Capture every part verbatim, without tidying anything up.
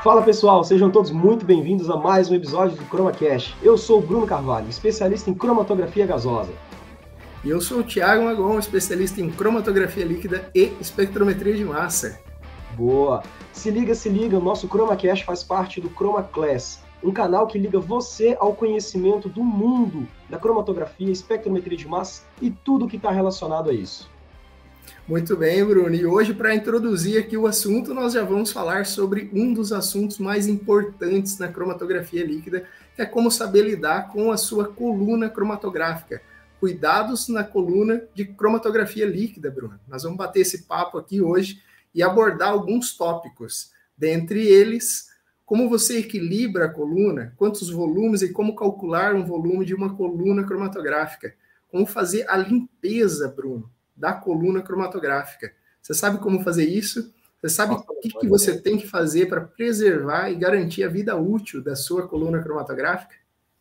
Fala pessoal, sejam todos muito bem-vindos a mais um episódio do ChromaCast. Eu sou o Bruno Carvalho, especialista em cromatografia gasosa. E eu sou o Thiago Magon, especialista em cromatografia líquida e espectrometria de massa. Boa! Se liga, se liga, o nosso ChromaCast faz parte do ChromaClass, um canal que liga você ao conhecimento do mundo da cromatografia, espectrometria de massa e tudo que está relacionado a isso. Muito bem, Bruno. E hoje, para introduzir aqui o assunto, nós já vamos falar sobre um dos assuntos mais importantes na cromatografia líquida, que é como saber lidar com a sua coluna cromatográfica. Cuidados na coluna de cromatografia líquida, Bruno. Nós vamos bater esse papo aqui hoje e abordar alguns tópicos. Dentre eles, como você equilibra a coluna, quantos volumes e como calcular um volume de uma coluna cromatográfica. Como fazer a limpeza, Bruno, da coluna cromatográfica. Você sabe como fazer isso? Você sabe Nossa, o que, que você tem que fazer para preservar e garantir a vida útil da sua coluna cromatográfica?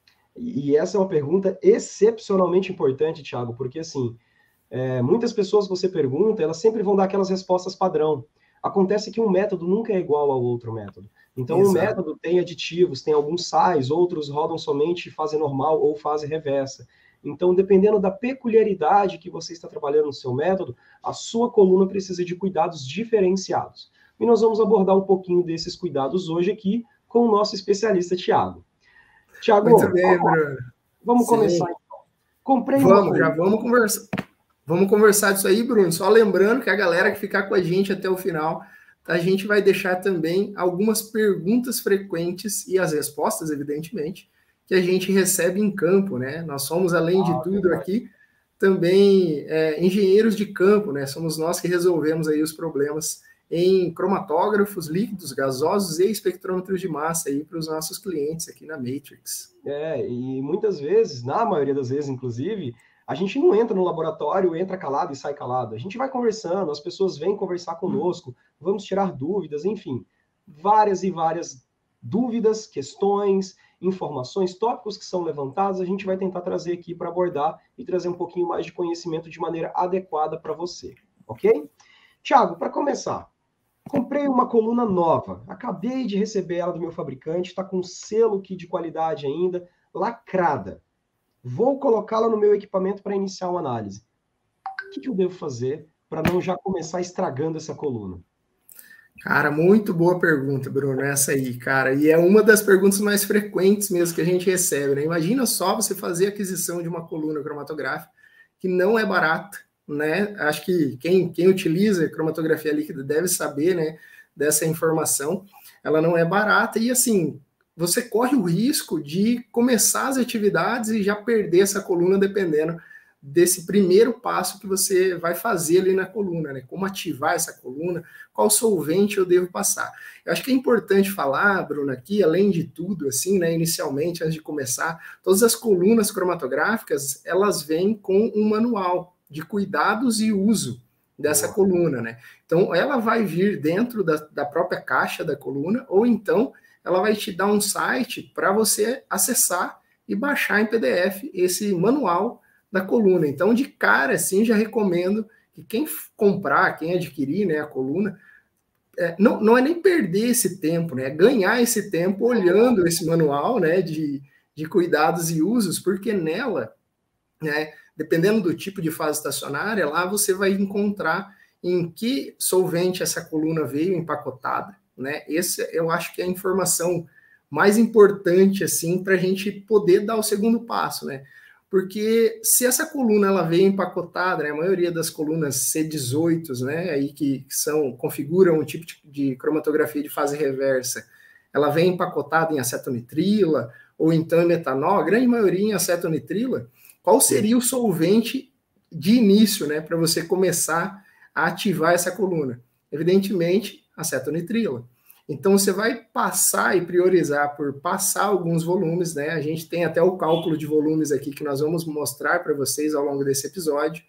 E essa é uma pergunta excepcionalmente importante, Thiago, porque assim, é, muitas pessoas que você pergunta, elas sempre vão dar aquelas respostas padrão. Acontece que um método nunca é igual ao outro método. Então, Exato. Um método tem aditivos, tem alguns sais, outros rodam somente fase normal ou fase reversa. Então, dependendo da peculiaridade que você está trabalhando no seu método, a sua coluna precisa de cuidados diferenciados. E nós vamos abordar um pouquinho desses cuidados hoje aqui com o nosso especialista, Thiago. Thiago, muito bem, vamos, Bruno. Vamos Sim. começar, então. Comprei vamos, uma já vamos conversar. Vamos conversar disso aí, Bruno. Só lembrando que a galera que ficar com a gente até o final, a gente vai deixar também algumas perguntas frequentes e as respostas, evidentemente, que a gente recebe em campo, né? Nós somos, além de tudo aqui, também é, engenheiros de campo, né? Somos nós que resolvemos aí os problemas em cromatógrafos líquidos, gasosos e espectrômetros de massa aí para os nossos clientes aqui na Matrix. É, e muitas vezes, na maioria das vezes, inclusive, a gente não entra no laboratório, entra calado e sai calado. A gente vai conversando, as pessoas vêm conversar conosco, vamos tirar dúvidas, enfim, várias e várias dúvidas, questões, informações, tópicos que são levantados, a gente vai tentar trazer aqui para abordar e trazer um pouquinho mais de conhecimento de maneira adequada para você, ok? Thiago, para começar, comprei uma coluna nova, acabei de receber ela do meu fabricante, está com selo aqui de qualidade ainda, lacrada. Vou colocá-la no meu equipamento para iniciar uma análise. O que, que eu devo fazer para não já começar estragando essa coluna? Cara, muito boa pergunta, Bruno, essa aí, cara. E é uma das perguntas mais frequentes mesmo que a gente recebe, né? Imagina só você fazer a aquisição de uma coluna cromatográfica que não é barata, né? Acho que quem, quem utiliza cromatografia líquida deve saber, né, dessa informação. Ela não é barata e, assim, você corre o risco de começar as atividades e já perder essa coluna dependendo desse primeiro passo que você vai fazer ali na coluna, né? Como ativar essa coluna, qual solvente eu devo passar. Eu acho que é importante falar, Bruno, aqui, além de tudo, assim, né, inicialmente, antes de começar, todas as colunas cromatográficas, elas vêm com um manual de cuidados e uso dessa Boa. coluna, né? Então, ela vai vir dentro da, da própria caixa da coluna, ou então ela vai te dar um site para você acessar e baixar em P D F esse manual da coluna. Então, de cara, assim, já recomendo que quem comprar, quem adquirir, né, a coluna, é, não, não é nem perder esse tempo, né, é ganhar esse tempo olhando esse manual, né, de, de cuidados e usos, porque nela, né, dependendo do tipo de fase estacionária, lá você vai encontrar em que solvente essa coluna veio empacotada, né, esse eu acho que é a informação mais importante, assim, para a gente poder dar o segundo passo, né. Porque se essa coluna ela vem empacotada, né, a maioria das colunas C dezoito, né, aí que, que são, configuram um tipo de, de cromatografia de fase reversa, ela vem empacotada em acetonitrila ou então em metanol, a grande maioria em acetonitrila, qual seria o solvente de início, né, para você começar a ativar essa coluna? Evidentemente, acetonitrila. Então, você vai passar e priorizar por passar alguns volumes, né? A gente tem até o cálculo de volumes aqui que nós vamos mostrar para vocês ao longo desse episódio.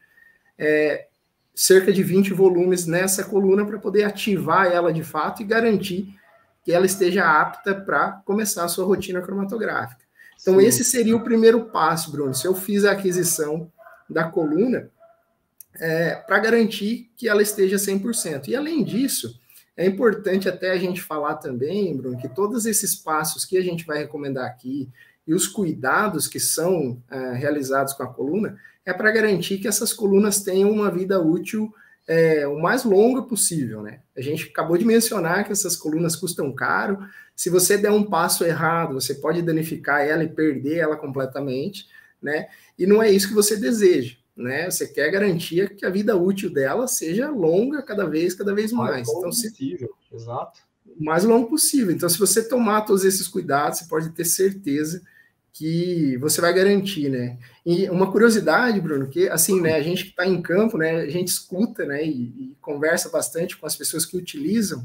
É, cerca de vinte volumes nessa coluna para poder ativar ela de fato e garantir que ela esteja apta para começar a sua rotina cromatográfica. Então, Sim. esse seria o primeiro passo, Bruno. Se eu fiz a aquisição da coluna, é, para garantir que ela esteja cem por cento. E, além disso, É importante até a gente falar também, Bruno, que todos esses passos que a gente vai recomendar aqui e os cuidados que são é, realizados com a coluna é para garantir que essas colunas tenham uma vida útil é, o mais longa possível, né? A gente acabou de mencionar que essas colunas custam caro. Se você der um passo errado, você pode danificar ela e perder ela completamente, né? E não é isso que você deseja, né? Você quer garantir que a vida útil dela seja longa cada vez, cada vez mais. Mais longo então, se... possível, exato. O mais longo possível. Então, se você tomar todos esses cuidados, você pode ter certeza que você vai garantir, né? E uma curiosidade, Bruno, que assim, né, a gente que está em campo, né, a gente escuta, né, e, e conversa bastante com as pessoas que utilizam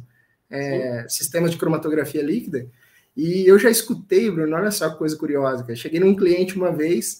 é, sistemas de cromatografia líquida, e eu já escutei, Bruno, olha só que coisa curiosa, cara. Cheguei num cliente uma vez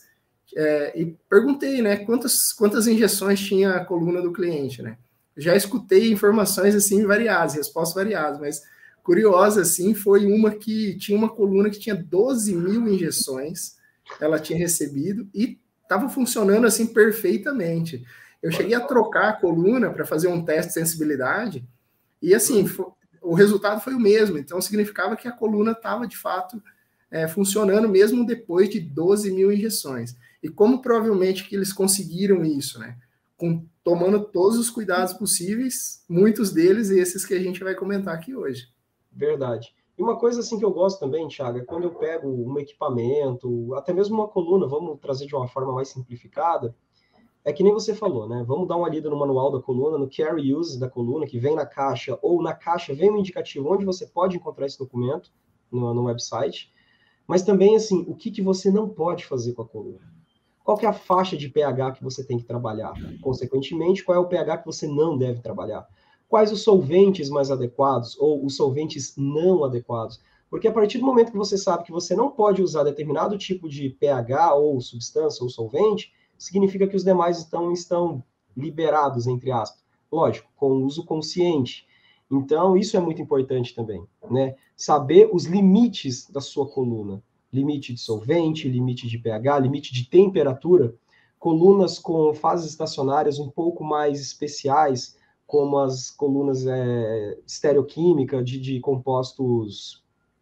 é, e perguntei, né, quantas, quantas injeções tinha a coluna do cliente, né? Já escutei informações, assim, variadas, respostas variadas, mas curiosa, assim, foi uma que tinha uma coluna que tinha doze mil injeções, ela tinha recebido e estava funcionando, assim, perfeitamente. Eu cheguei a trocar a coluna para fazer um teste de sensibilidade e, assim, foi, o resultado foi o mesmo. Então, significava que a coluna estava, de fato, é, funcionando mesmo depois de doze mil injeções. E como provavelmente que eles conseguiram isso, né? Com, tomando todos os cuidados possíveis, muitos deles esses que a gente vai comentar aqui hoje. Verdade. E uma coisa assim que eu gosto também, Thiago, é quando eu pego um equipamento, até mesmo uma coluna, vamos trazer de uma forma mais simplificada, é que nem você falou, né? Vamos dar uma lida no manual da coluna, no carry use da coluna, que vem na caixa, ou na caixa vem um indicativo onde você pode encontrar esse documento no, no website, mas também, assim, o que, que você não pode fazer com a coluna. Qual que é a faixa de pH que você tem que trabalhar? Consequentemente, qual é o pH que você não deve trabalhar? Quais os solventes mais adequados ou os solventes não adequados? Porque a partir do momento que você sabe que você não pode usar determinado tipo de pH ou substância ou solvente, significa que os demais estão, estão liberados, entre aspas. Lógico, com uso consciente. Então, isso é muito importante também, né? Saber os limites da sua coluna. Limite de solvente, limite de pH, limite de temperatura. Colunas com fases estacionárias um pouco mais especiais, como as colunas é, estereoquímica de, de compostos...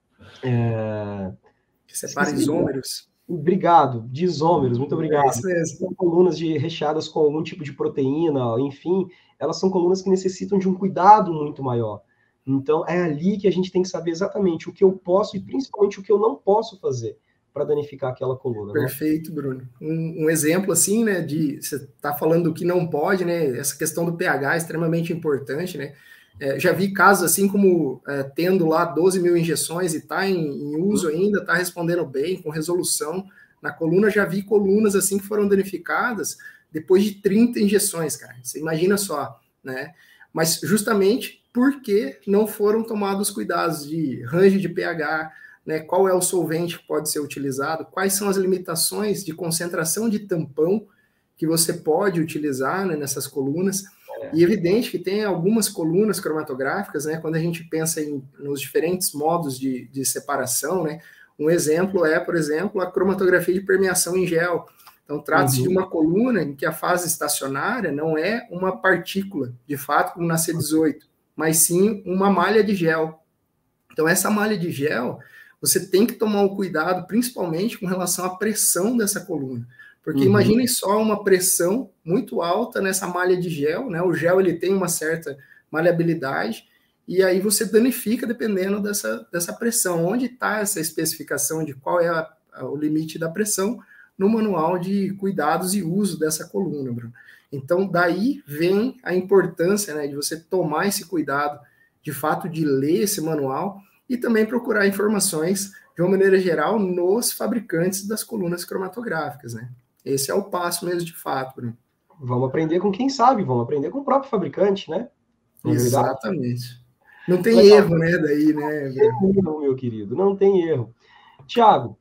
É, que separa isômeros. Obrigado, de isômeros, muito obrigado. É isso mesmo. São colunas de, recheadas com algum tipo de proteína, enfim, elas são colunas que necessitam de um cuidado muito maior. Então, é ali que a gente tem que saber exatamente o que eu posso e principalmente o que eu não posso fazer para danificar aquela coluna. Perfeito, né? Bruno. Um, um exemplo assim, né, de você está falando do que não pode, né, essa questão do pH é extremamente importante, né, é, já vi casos assim como é, tendo lá doze mil injeções e está em, em uso ainda, está respondendo bem, com resolução. Na coluna, já vi colunas assim que foram danificadas depois de trinta injeções, cara. Você imagina só, né? Mas justamente porque não foram tomados cuidados de range de pH, né, qual é o solvente que pode ser utilizado, quais são as limitações de concentração de tampão que você pode utilizar, né, nessas colunas. E é evidente que tem algumas colunas cromatográficas, né, quando a gente pensa em, nos diferentes modos de, de separação, né, um exemplo é, por exemplo, a cromatografia de permeação em gel. Então, trata-se uhum. de uma coluna em que a fase estacionária não é uma partícula, de fato, como na C dezoito, mas sim uma malha de gel. Então, essa malha de gel, você tem que tomar um cuidado, principalmente com relação à pressão dessa coluna. Porque uhum. imaginem só uma pressão muito alta nessa malha de gel, né? O gel ele tem uma certa maleabilidade, e aí você danifica dependendo dessa, dessa pressão. Onde está essa especificação de qual é a, a, o limite da pressão no manual de cuidados e uso dessa coluna, Bruno? Então, daí vem a importância, né, de você tomar esse cuidado, de fato, de ler esse manual e também procurar informações, de uma maneira geral, nos fabricantes das colunas cromatográficas, né? Esse é o passo mesmo, de fato, Bruno. Vamos aprender com quem sabe, vamos aprender com o próprio fabricante, né? Não é Exatamente. Não tem Legal. erro, né, daí, né? Não tem erro, meu querido, não tem erro. Tiago,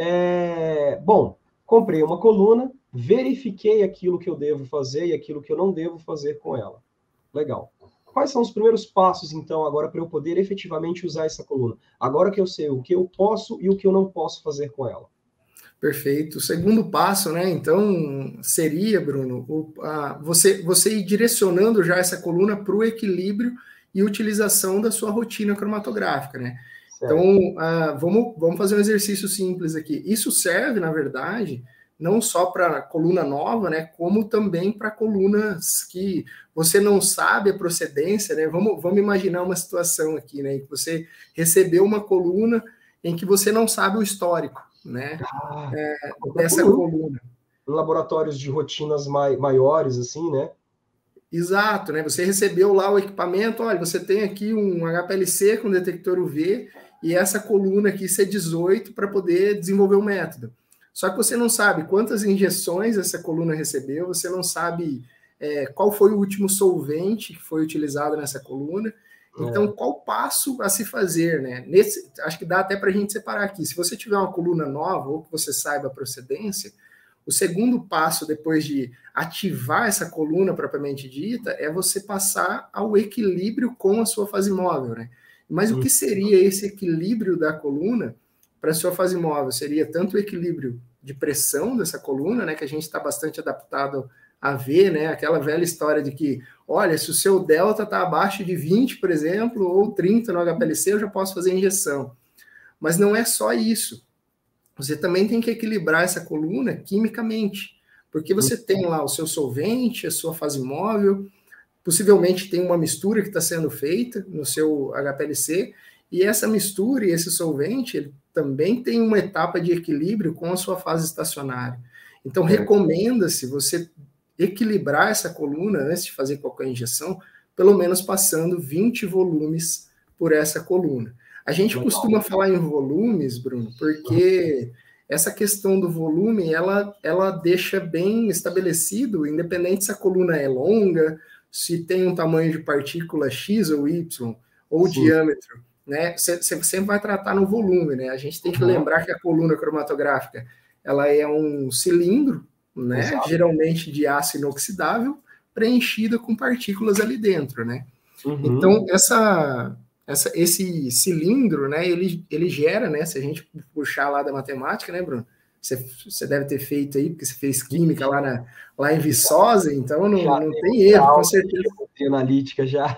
é... bom, comprei uma coluna, verifiquei aquilo que eu devo fazer e aquilo que eu não devo fazer com ela. Legal. Quais são os primeiros passos, então, agora para eu poder efetivamente usar essa coluna? Agora que eu sei o que eu posso e o que eu não posso fazer com ela. Perfeito. O segundo passo, né, então, seria, Bruno, o, a, você, você ir direcionando já essa coluna para o equilíbrio e utilização da sua rotina cromatográfica, né? Certo. Então, uh, vamos, vamos fazer um exercício simples aqui. Isso serve, na verdade, não só para coluna nova, né, como também para colunas que você não sabe a procedência, né? Vamos, vamos imaginar uma situação aqui, né, em que você recebeu uma coluna em que você não sabe o histórico, né, Ah, é, dessa coluna. Laboratórios de rotinas mai, maiores, assim, né? Exato, né? Você recebeu lá o equipamento, olha, você tem aqui um H P L C com detector U V e essa coluna aqui C dezoito para poder desenvolver o método. Só que você não sabe quantas injeções essa coluna recebeu, você não sabe é, qual foi o último solvente que foi utilizado nessa coluna. Então, é. qual passo a se fazer, né? Nesse, acho que dá até para a gente separar aqui. Se você tiver uma coluna nova ou que você saiba a procedência, o segundo passo, depois de ativar essa coluna propriamente dita, é você passar ao equilíbrio com a sua fase móvel, né? Mas o que seria esse equilíbrio da coluna para a sua fase móvel? Seria tanto o equilíbrio de pressão dessa coluna, né, que a gente está bastante adaptado a ver, né, aquela velha história de que, olha, se o seu delta está abaixo de vinte, por exemplo, ou trinta no H P L C, eu já posso fazer injeção. Mas não é só isso. Você também tem que equilibrar essa coluna quimicamente, porque você tem lá o seu solvente, a sua fase móvel, possivelmente tem uma mistura que está sendo feita no seu H P L C, e essa mistura e esse solvente, ele também tem uma etapa de equilíbrio com a sua fase estacionária. Então, recomenda-se você equilibrar essa coluna antes de fazer qualquer injeção, pelo menos passando vinte volumes por essa coluna. A gente Legal. costuma falar em volumes, Bruno, porque essa questão do volume, ela, ela deixa bem estabelecido, independente se a coluna é longa, se tem um tamanho de partícula X ou Y, ou Sim. diâmetro, né? Você sempre vai tratar no volume, né? A gente tem que uhum. lembrar que a coluna cromatográfica, ela é um cilindro, né? Exato. Geralmente de aço inoxidável, preenchida com partículas ali dentro, né? Uhum. Então, essa... Essa, esse cilindro, né, ele, ele gera, né, se a gente puxar lá da matemática, né, Bruno? Você, você deve ter feito aí, porque você fez química lá, na, lá em Viçosa, então não, não tem erro, com certeza. Tem analítica já.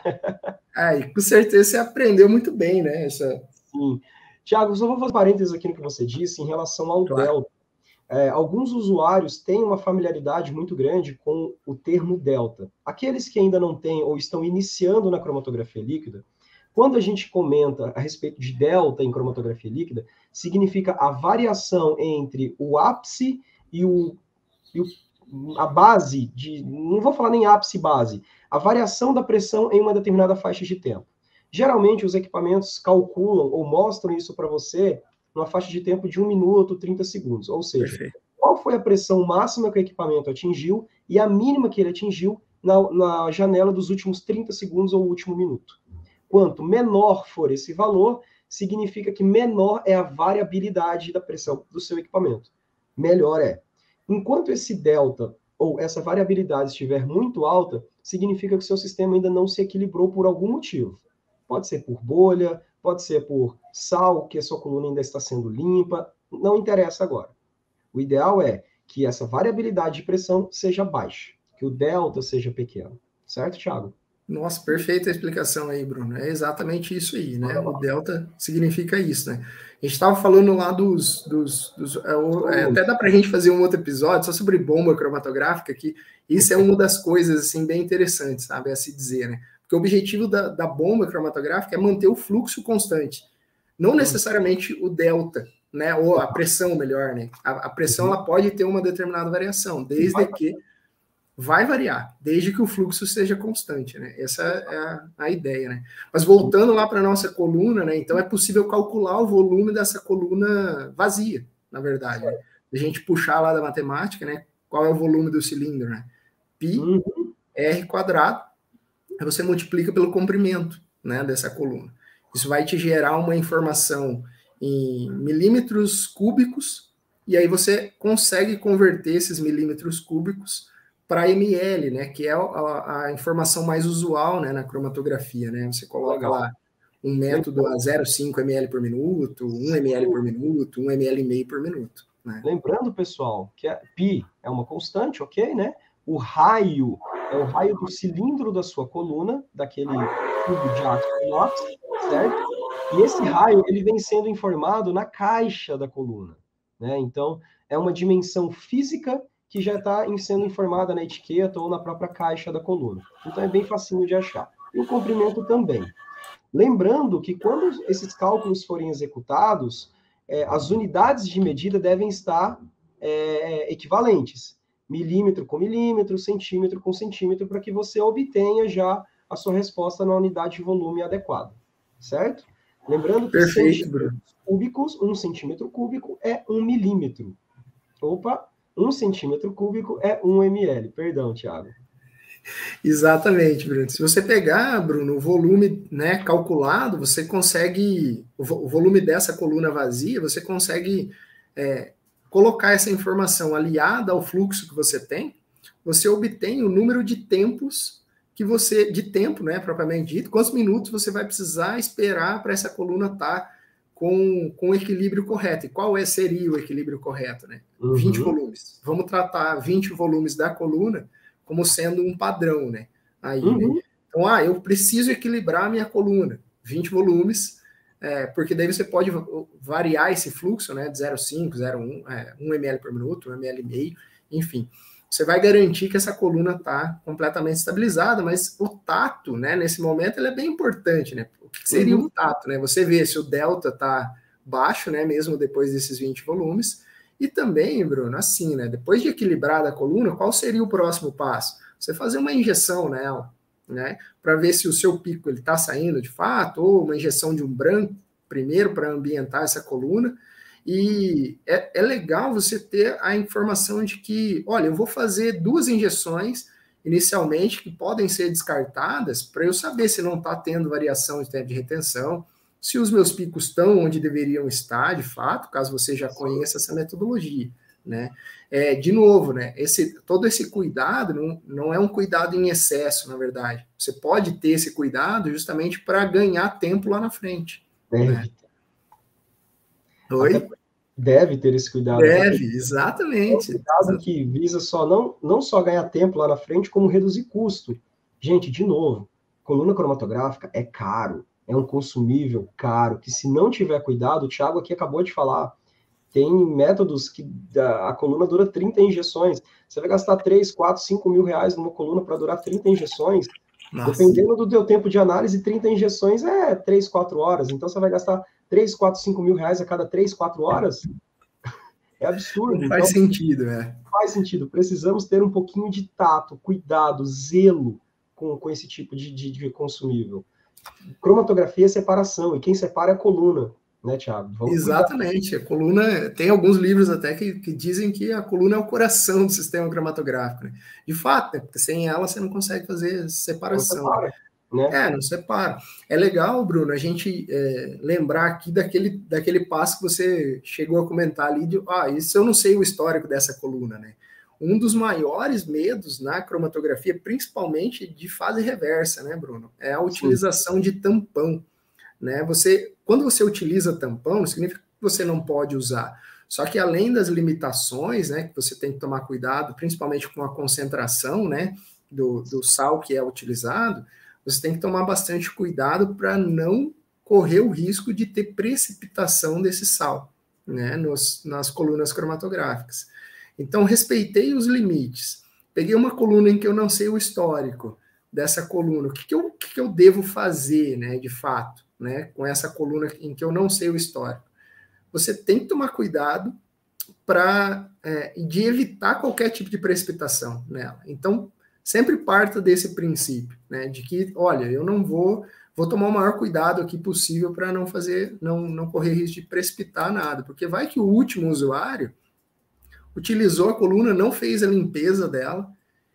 Aí, com certeza você aprendeu muito bem, né? Essa... Sim. Tiago, só vou fazer parênteses aqui no que você disse em relação ao claro. delta. É, alguns usuários têm uma familiaridade muito grande com o termo delta. Aqueles que ainda não têm ou estão iniciando na cromatografia líquida, quando a gente comenta a respeito de delta em cromatografia líquida, significa a variação entre o ápice e, o, e o, a base, de, não vou falar nem ápice e base, a variação da pressão em uma determinada faixa de tempo. Geralmente, os equipamentos calculam ou mostram isso para você numa faixa de tempo de um minuto, trinta segundos. Ou seja, Perfeito. qual foi a pressão máxima que o equipamento atingiu e a mínima que ele atingiu na, na janela dos últimos trinta segundos ou último minuto. Quanto menor for esse valor, significa que menor é a variabilidade da pressão do seu equipamento. Melhor é. Enquanto esse delta ou essa variabilidade estiver muito alta, significa que o seu sistema ainda não se equilibrou por algum motivo. Pode ser por bolha, pode ser por sal, que a sua coluna ainda está sendo limpa, não interessa agora. O ideal é que essa variabilidade de pressão seja baixa, que o delta seja pequeno. Certo, Thiago? Nossa, perfeita a explicação aí, Bruno. É exatamente isso aí, né? O delta significa isso, né? A gente estava falando lá dos... dos, dos é, até dá para a gente fazer um outro episódio só sobre bomba cromatográfica, que isso é uma das coisas, assim, bem interessantes, sabe? A se dizer, né? Porque o objetivo da, da bomba cromatográfica é manter o fluxo constante. Não necessariamente o delta, né? Ou a pressão, melhor, né? A, a pressão, ela pode ter uma determinada variação, desde que... vai variar, desde que o fluxo seja constante, né? Essa é a, a ideia, né? Mas voltando lá para a nossa coluna, né? Então é possível calcular o volume dessa coluna vazia, na verdade. Né? A gente puxar lá da matemática, né? Qual é o volume do cilindro, né? Pi uhum. R quadrado, aí você multiplica pelo comprimento, né? Dessa coluna. Isso vai te gerar uma informação em milímetros cúbicos, e aí você consegue converter esses milímetros cúbicos para ml, né, que é a, a informação mais usual, né, na cromatografia, né, você coloca Legal. lá um método a zero vírgula cinco mililitros por minuto, um mililitro por minuto, um mililitro e meio por minuto. Né? Lembrando, pessoal, que a Pi é uma constante, ok, né, o raio é o raio do cilindro da sua coluna, daquele tubo de aço inox, certo? E esse raio, ele vem sendo informado na caixa da coluna, né? Então, é uma dimensão física que já está sendo informada na etiqueta ou na própria caixa da coluna. Então, é bem facinho de achar. E o comprimento também. Lembrando que quando esses cálculos forem executados, é, as unidades de medida devem estar é, equivalentes. Milímetro com milímetro, centímetro com centímetro, para que você obtenha já a sua resposta na unidade de volume adequada. Certo? Lembrando que Perfeito, centímetros cúbicos, um centímetro cúbico é um milímetro. Opa, um centímetro cúbico é um ml. Perdão, Thiago. Exatamente, Bruno. Se você pegar, Bruno, o volume, né, calculado, você consegue, o volume dessa coluna vazia, você consegue é, colocar essa informação aliada ao fluxo que você tem, você obtém o número de tempos que você, de tempo, né, propriamente dito, quantos minutos você vai precisar esperar para essa coluna estar com, com o equilíbrio correto. E qual é, seria o equilíbrio correto, né? Uhum. vinte volumes. Vamos tratar vinte volumes da coluna como sendo um padrão, né? Aí, uhum. né? Então, ah, eu preciso equilibrar a minha coluna, vinte volumes, é, porque daí você pode variar esse fluxo, né, de zero vírgula cinco, zero vírgula um, é, um ml por minuto, um ml e meio, enfim. Você vai garantir que essa coluna está completamente estabilizada, mas o tato, né, nesse momento, ele é bem importante, né? O que seria uhum. o tato, né? Você vê se o delta está baixo, né, mesmo depois desses vinte volumes. E também, Bruno, assim, né? Depois de equilibrar a coluna, qual seria o próximo passo? Você fazer uma injeção nela, né? Para ver se o seu pico ele está saindo de fato, ou uma injeção de um branco primeiro para ambientar essa coluna. E é, é legal você ter a informação de que, olha, eu vou fazer duas injeções inicialmente que podem ser descartadas para eu saber se não está tendo variação de tempo de retenção, se os meus picos estão onde deveriam estar, de fato, caso você já conheça essa metodologia, né? É, de novo, né? Esse, todo esse cuidado não, não é um cuidado em excesso, na verdade. Você pode ter esse cuidado justamente para ganhar tempo lá na frente. Deve né? ter. Oi? Até deve ter esse cuidado. Deve, exatamente. É um cuidado que visa só não, não só ganhar tempo lá na frente, como reduzir custo. Gente, de novo, coluna cromatográfica é caro. É um consumível caro, que se não tiver cuidado, o Thiago aqui acabou de falar, tem métodos que a coluna dura trinta injeções. Você vai gastar três, quatro, cinco mil reais numa coluna para durar trinta injeções. Nossa. Dependendo do teu tempo de análise, trinta injeções é três, quatro horas. Então você vai gastar três, quatro, cinco mil reais a cada três, quatro horas? É absurdo. Não faz então, sentido, né? Faz sentido. Precisamos ter um pouquinho de tato, cuidado, zelo com, com esse tipo de, de, de consumível. Cromatografia é separação, e quem separa é a coluna, né, Thiago? Vamos Exatamente, cuidar. A coluna, tem alguns livros até que, que dizem que a coluna é o coração do sistema cromatográfico, né? De fato, né? Porque sem ela você não consegue fazer separação. Não separa, né? É, não separa. É legal, Bruno, a gente é, lembrar aqui daquele, daquele passo que você chegou a comentar ali, de, ah, isso eu não sei o histórico dessa coluna, né? Um dos maiores medos na cromatografia, principalmente de fase reversa, né, Bruno? É a utilização Sim. de tampão, né? Você, quando você utiliza tampão, não significa que você não pode usar. Só que além das limitações, né, que você tem que tomar cuidado, principalmente com a concentração, né, do, do sal que é utilizado, você tem que tomar bastante cuidado para não correr o risco de ter precipitação desse sal, né, nos, nas colunas cromatográficas. Então, respeitei os limites. Peguei uma coluna em que eu não sei o histórico dessa coluna. O que, que, eu, que, que eu devo fazer, né, de fato, né, com essa coluna em que eu não sei o histórico? Você tem que tomar cuidado para é, de evitar qualquer tipo de precipitação nela. Então, sempre parta desse princípio, né, de que, olha, eu não vou... Vou tomar o maior cuidado aqui possível para não fazer, não, não correr risco de precipitar nada, porque vai que o último usuário utilizou a coluna, não fez a limpeza dela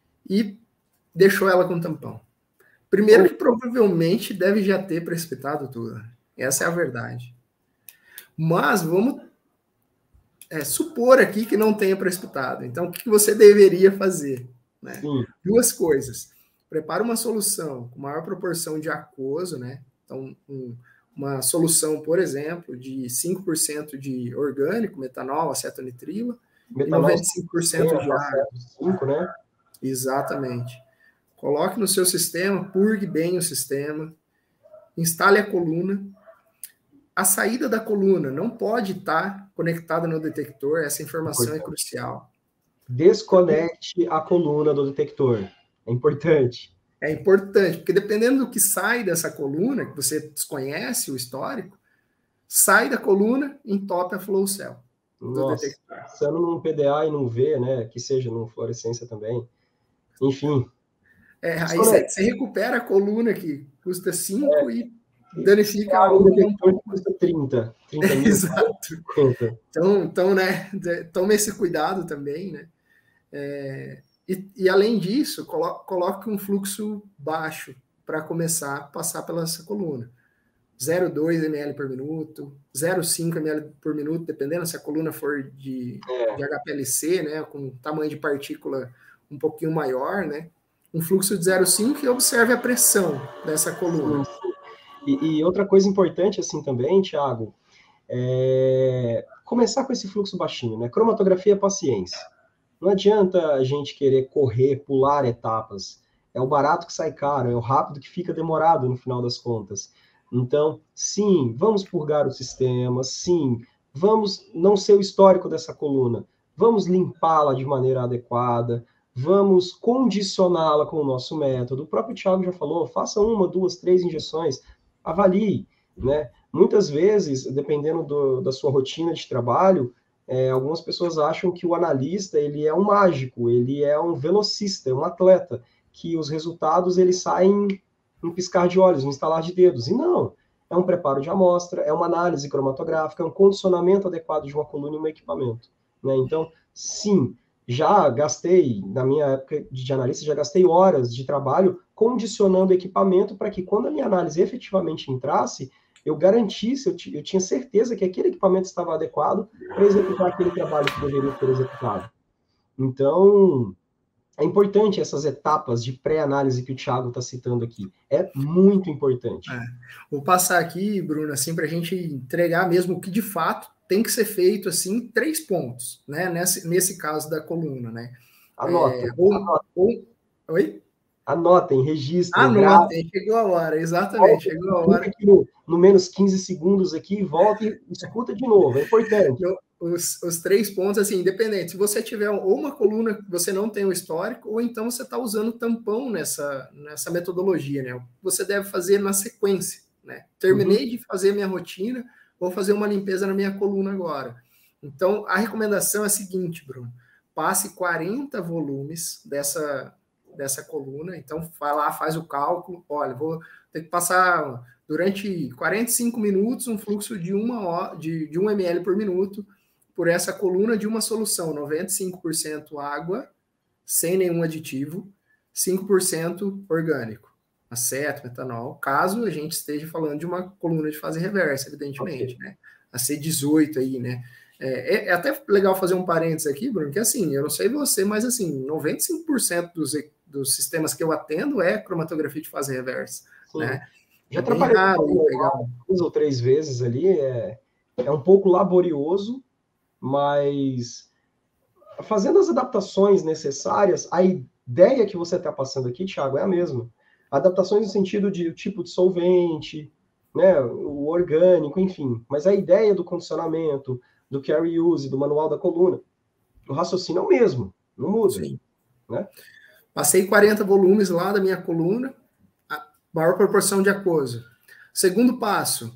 e deixou ela com tampão. Primeiro que provavelmente deve já ter precipitado tudo. Essa é a verdade. Mas vamos é, supor aqui que não tenha precipitado. Então, o que você deveria fazer? Né? Duas coisas. Prepara uma solução com maior proporção de aquoso, né? Então, um, uma solução, por exemplo, de cinco por cento de orgânico, metanol, acetonitrila, e noventa e cinco por cento de água. cinco, né? Exatamente. Coloque no seu sistema, purgue bem o sistema, instale a coluna. A saída da coluna não pode estar conectada no detector, essa informação é crucial. Desconecte a coluna do detector. É importante. É importante, porque dependendo do que sai dessa coluna, que você desconhece o histórico, sai da coluna, entope a flow cell do Nossa, detector. pensando num P D A e num V, né, que seja num fluorescência também. Enfim. É, aí você, você recupera a coluna que custa cinco é, e danifica um uma um detector que custa trinta. trinta mil. Exato. Então, então, né, tome esse cuidado também, né? É, e, e, além disso, colo coloque um fluxo baixo para começar a passar pela essa coluna. zero vírgula dois mililitros por minuto, zero vírgula cinco mililitros por minuto, dependendo se a coluna for de, é. de H P L C, né, com tamanho de partícula um pouquinho maior, né? Um fluxo de zero vírgula cinco e observe a pressão dessa coluna. Sim, sim. E, e outra coisa importante assim também, Thiago, é começar com esse fluxo baixinho, né? Cromatografia é paciência. Não adianta a gente querer correr, pular etapas. É o barato que sai caro, é o rápido que fica demorado no final das contas. Então, sim, vamos purgar o sistema, sim, vamos não ser o histórico dessa coluna, vamos limpá-la de maneira adequada, vamos condicioná-la com o nosso método. O próprio Thiago já falou, faça uma, duas, três injeções, avalie, né? Muitas vezes, dependendo do, da sua rotina de trabalho, é, algumas pessoas acham que o analista ele é um mágico, ele é um velocista, é um atleta, que os resultados eles saem um piscar de olhos, um estalar de dedos. E não, é um preparo de amostra, é uma análise cromatográfica, é um condicionamento adequado de uma coluna e um equipamento. Né? Então, sim, já gastei, na minha época de analista, já gastei horas de trabalho condicionando o equipamento para que quando a minha análise efetivamente entrasse, eu garantisse, eu, eu tinha certeza que aquele equipamento estava adequado para executar aquele trabalho que deveria ser executado. Então, é importante essas etapas de pré-análise que o Thiago está citando aqui. É muito importante. É. Vou passar aqui, Bruno, assim, para a gente entregar mesmo o que de fato tem que ser feito, assim, três pontos, né? Nesse, nesse caso da coluna, né? Anotem. É, ou, anotem. Ou, oi? Anotem, registrem, Anotem, chegou a hora, exatamente, volta, chegou a hora. Aqui no, no menos quinze segundos aqui, volta e escuta de novo, é importante. Os, os três pontos, assim, independente, se você tiver ou uma coluna que você não tem o histórico, ou então você está usando tampão nessa, nessa metodologia, né? Você deve fazer na sequência, né? Terminei uhum. de fazer minha rotina, vou fazer uma limpeza na minha coluna agora. Então, a recomendação é a seguinte, Bruno, passe quarenta volumes dessa, dessa coluna, então vai lá, faz o cálculo, olha, vou ter que passar durante quarenta e cinco minutos um fluxo de, uma, de, de um ml por minuto por essa coluna de uma solução, noventa e cinco por cento água, sem nenhum aditivo, cinco por cento orgânico, aceto, metanol, caso a gente esteja falando de uma coluna de fase reversa, evidentemente, okay. né? A C dezoito aí, né? É, é até legal fazer um parênteses aqui, Bruno, que assim, eu não sei você, mas assim, noventa e cinco por cento dos, dos sistemas que eu atendo é cromatografia de fase reversa, Sim. né? Já é trabalhei raro pegar duas ou três vezes ali, é, é um pouco laborioso, mas fazendo as adaptações necessárias, a ideia que você está passando aqui, Thiago, é a mesma. Adaptações no sentido de tipo de solvente, né, o orgânico, enfim. Mas a ideia do condicionamento, do carry use, do manual da coluna, o raciocínio é o mesmo, não muda. Sim. Né? Passei quarenta volumes lá da minha coluna, a maior proporção de aquoso. Segundo passo,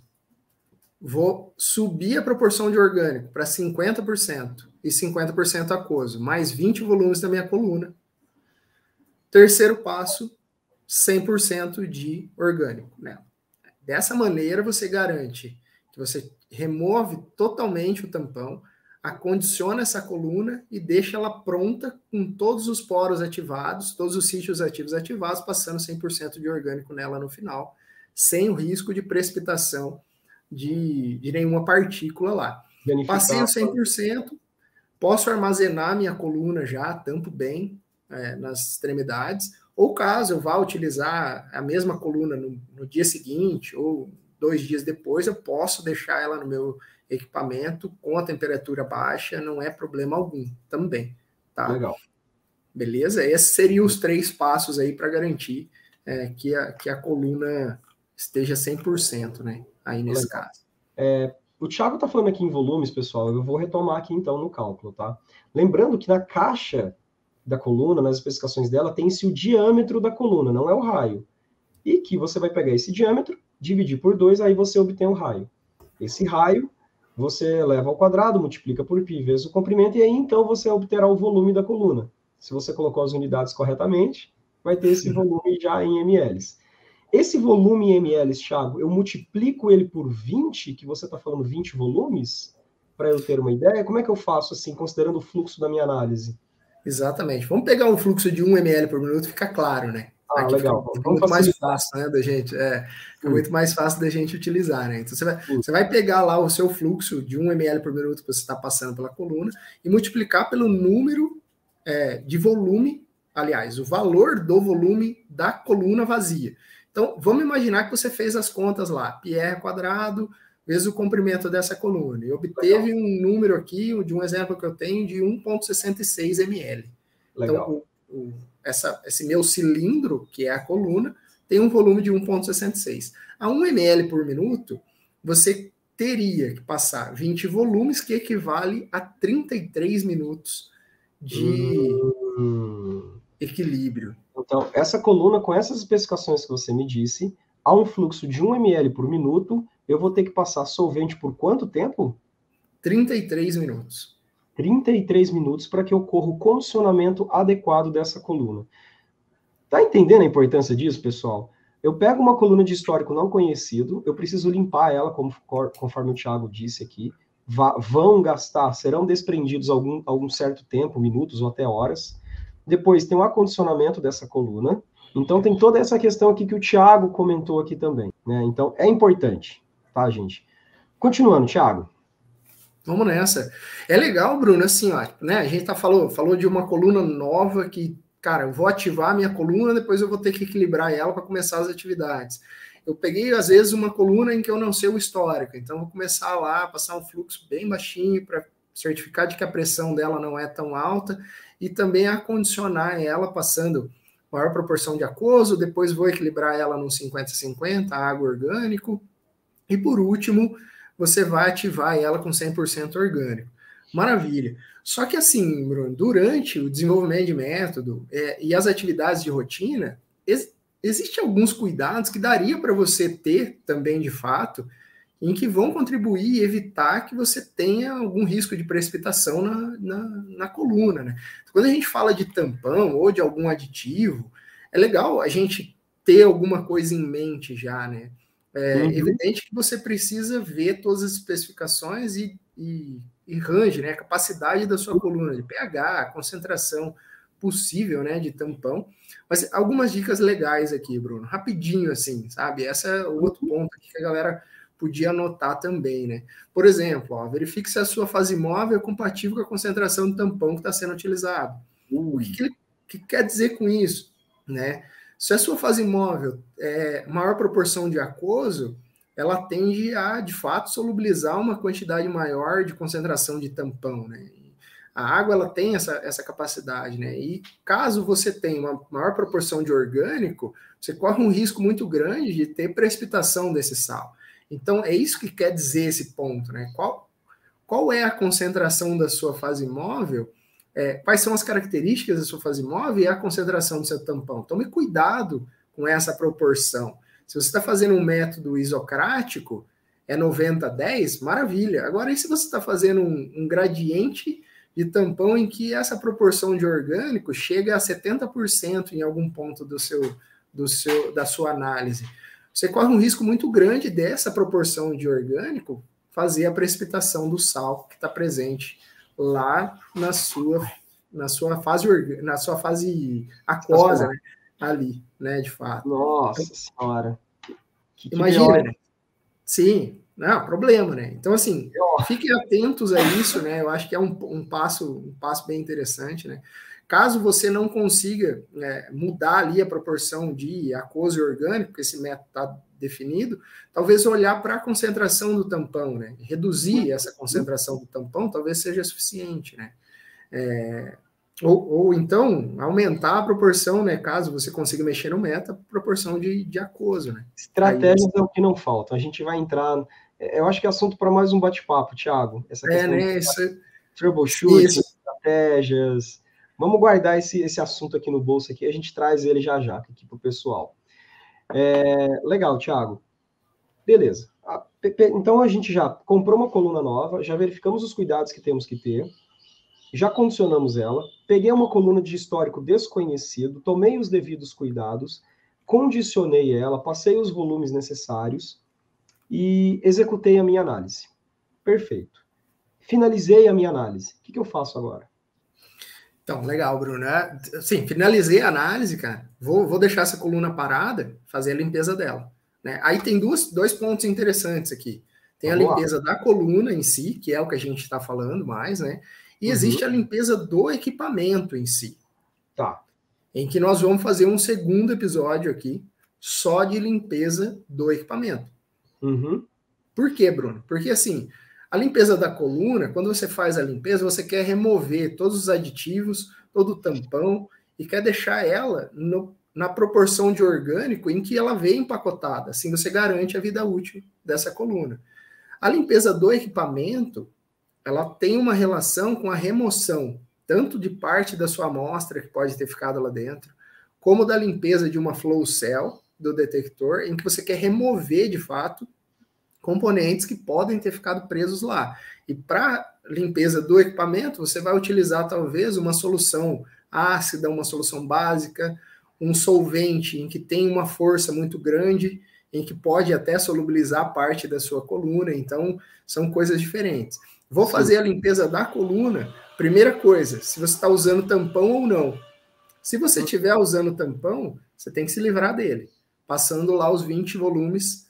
vou subir a proporção de orgânico para cinquenta por cento e cinquenta por cento aquoso, mais vinte volumes da minha coluna. Terceiro passo, cem por cento de orgânico nela. Dessa maneira, você garante que você remove totalmente o tampão, acondiciona essa coluna e deixa ela pronta com todos os poros ativados, todos os sítios ativos ativados, passando cem por cento de orgânico nela no final, sem o risco de precipitação de, de nenhuma partícula lá. Beneficiar. Passei o cem por cento, posso armazenar minha coluna já, tampo bem é, nas extremidades, ou caso eu vá utilizar a mesma coluna no, no dia seguinte ou dois dias depois, eu posso deixar ela no meu equipamento com a temperatura baixa, não é problema algum também. Tá? Legal. Beleza? Esses seriam os três passos aí para garantir é, que, a, que a coluna esteja cem por cento, né? Aí nesse Legal. caso. É, o Thiago está falando aqui em volumes, pessoal. Eu vou retomar aqui então no cálculo, tá? Lembrando que na caixa da coluna, nas especificações dela, tem-se o diâmetro da coluna, não é o raio. E que você vai pegar esse diâmetro, dividir por dois, aí você obtém o raio. Esse raio você leva ao quadrado, multiplica por π vezes o comprimento, e aí então você obterá o volume da coluna. Se você colocou as unidades corretamente, vai ter esse volume já em ml. Esse volume em ml, Thiago, eu multiplico ele por vinte, que você está falando vinte volumes, para eu ter uma ideia? Como é que eu faço, assim, considerando o fluxo da minha análise? Exatamente. Vamos pegar um fluxo de um ml por minuto, fica claro, né? Ah, Aqui legal. fica, fica Vamos muito mais facilitar. fácil, né, da gente, é, fica Hum. muito mais fácil da gente utilizar, né? Então, você vai, Hum. você vai pegar lá o seu fluxo de um ml por minuto que você está passando pela coluna e multiplicar pelo número é, de volume, aliás, o valor do volume da coluna vazia. Então, vamos imaginar que você fez as contas lá, πr quadrado vezes o comprimento dessa coluna, e obteve legal. Um número aqui, de um exemplo que eu tenho, de um vírgula sessenta e seis ml. Legal. Então, o, o, essa, esse meu cilindro, que é a coluna, tem um volume de um vírgula sessenta e seis. A um ml por minuto, você teria que passar vinte volumes, que equivale a trinta e três minutos de hum. equilíbrio. Então, essa coluna, com essas especificações que você me disse, a um fluxo de um ml por minuto, eu vou ter que passar solvente por quanto tempo? trinta e três minutos. trinta e três minutos para que ocorra o condicionamento adequado dessa coluna. Tá entendendo a importância disso, pessoal? Eu pego uma coluna de histórico não conhecido, eu preciso limpar ela, como, conforme o Thiago disse aqui, vá, vão gastar, serão desprendidos algum, algum certo tempo, minutos ou até horas. Depois tem o acondicionamento dessa coluna. Então tem toda essa questão aqui que o Thiago comentou aqui também, né? Então é importante, tá, gente? Continuando, Thiago. Vamos nessa. É legal, Bruno, assim, ó, né? A gente tá falou, falou de uma coluna nova que, cara, eu vou ativar a minha coluna, depois eu vou ter que equilibrar ela para começar as atividades. Eu peguei, às vezes, uma coluna em que eu não sei o histórico, então vou começar lá, passar um fluxo bem baixinho para certificar de que a pressão dela não é tão alta e também acondicionar ela passando maior proporção de aquoso, depois vou equilibrar ela no cinquenta a cinquenta, água orgânico, e por último, você vai ativar ela com cem por cento orgânico. Maravilha. Só que assim, Bruno, durante o desenvolvimento de método é, e as atividades de rotina, ex existem alguns cuidados que daria para você ter também de fato, em que vão contribuir e evitar que você tenha algum risco de precipitação na, na, na coluna, né? Quando a gente fala de tampão ou de algum aditivo, é legal a gente ter alguma coisa em mente já, né? É uhum. evidente que você precisa ver todas as especificações e, e, e range, né? A capacidade da sua coluna de pH, concentração possível, né? De tampão. Mas algumas dicas legais aqui, Bruno. Rapidinho, assim, sabe? Esse é o outro ponto aqui que a galera podia anotar também, né? Por exemplo, ó, verifique se a sua fase móvel é compatível com a concentração de tampão que está sendo utilizado. Uh. O que, que, que quer dizer com isso, né? Se a sua fase móvel é maior proporção de aquoso, ela tende a, de fato, solubilizar uma quantidade maior de concentração de tampão, né? A água, ela tem essa, essa capacidade, né? E caso você tenha uma maior proporção de orgânico, você corre um risco muito grande de ter precipitação desse sal. Então, é isso que quer dizer esse ponto, né? Qual, qual é a concentração da sua fase móvel? É, quais são as características da sua fase móvel e a concentração do seu tampão? Tome cuidado com essa proporção. Se você está fazendo um método isocrático, é noventa a dez, maravilha. Agora, e se você está fazendo um, um gradiente de tampão em que essa proporção de orgânico chega a setenta por cento em algum ponto do seu, do seu, da sua análise? Você corre um risco muito grande dessa proporção de orgânico fazer a precipitação do sal que está presente lá na sua, na sua fase na sua fase aquosa, né? Ali, né, de fato. Nossa então, senhora. Que, que imagina, né? Sim, não, problema, né? Então, assim, fiquem atentos a isso, né? Eu acho que é um, um, passo, um passo bem interessante, né? Caso você não consiga é, mudar ali a proporção de aquoso e orgânico, que esse método está definido, talvez olhar para a concentração do tampão, né? Reduzir essa concentração do tampão talvez seja suficiente, né? É, Ou, ou então, aumentar a proporção, né? Caso você consiga mexer no meta, proporção de, de aquoso, né? Estratégias Aí, é o que não falta. A gente vai entrar... Eu acho que é assunto para mais um bate-papo, Thiago. Essa é, questão né? de Isso, troubleshooting, isso. estratégias. Vamos guardar esse, esse assunto aqui no bolso aqui, a gente traz ele já já aqui para o pessoal. É, legal, Thiago. Beleza. Então a gente já comprou uma coluna nova, já verificamos os cuidados que temos que ter, já condicionamos ela, peguei uma coluna de histórico desconhecido, tomei os devidos cuidados, condicionei ela, passei os volumes necessários e executei a minha análise. Perfeito. Finalizei a minha análise. O que, que eu faço agora? Então, legal, Bruno. Sim, finalizei a análise, cara. Vou, vou deixar essa coluna parada, fazer a limpeza dela. Né? Aí tem duas, dois pontos interessantes aqui. Tem Vamos a limpeza lá. da coluna em si, que é o que a gente está falando mais, né? E uhum. existe a limpeza do equipamento em si. Tá. Em que nós vamos fazer um segundo episódio aqui, só de limpeza do equipamento. Uhum. Por quê, Bruno? Porque assim, a limpeza da coluna, quando você faz a limpeza, você quer remover todos os aditivos, todo o tampão, e quer deixar ela no, na proporção de orgânico em que ela veio empacotada. Assim você garante a vida útil dessa coluna. A limpeza do equipamento, ela tem uma relação com a remoção, tanto de parte da sua amostra, que pode ter ficado lá dentro, como da limpeza de uma flow cell do detector, em que você quer remover, de fato, componentes que podem ter ficado presos lá. E para limpeza do equipamento, você vai utilizar talvez uma solução ácida, uma solução básica, um solvente em que tem uma força muito grande, em que pode até solubilizar parte da sua coluna. Então, são coisas diferentes. Vou Sim. fazer a limpeza da coluna. Primeira coisa, se você está usando tampão ou não. Se você estiver usando tampão, você tem que se livrar dele, passando lá os vinte volumes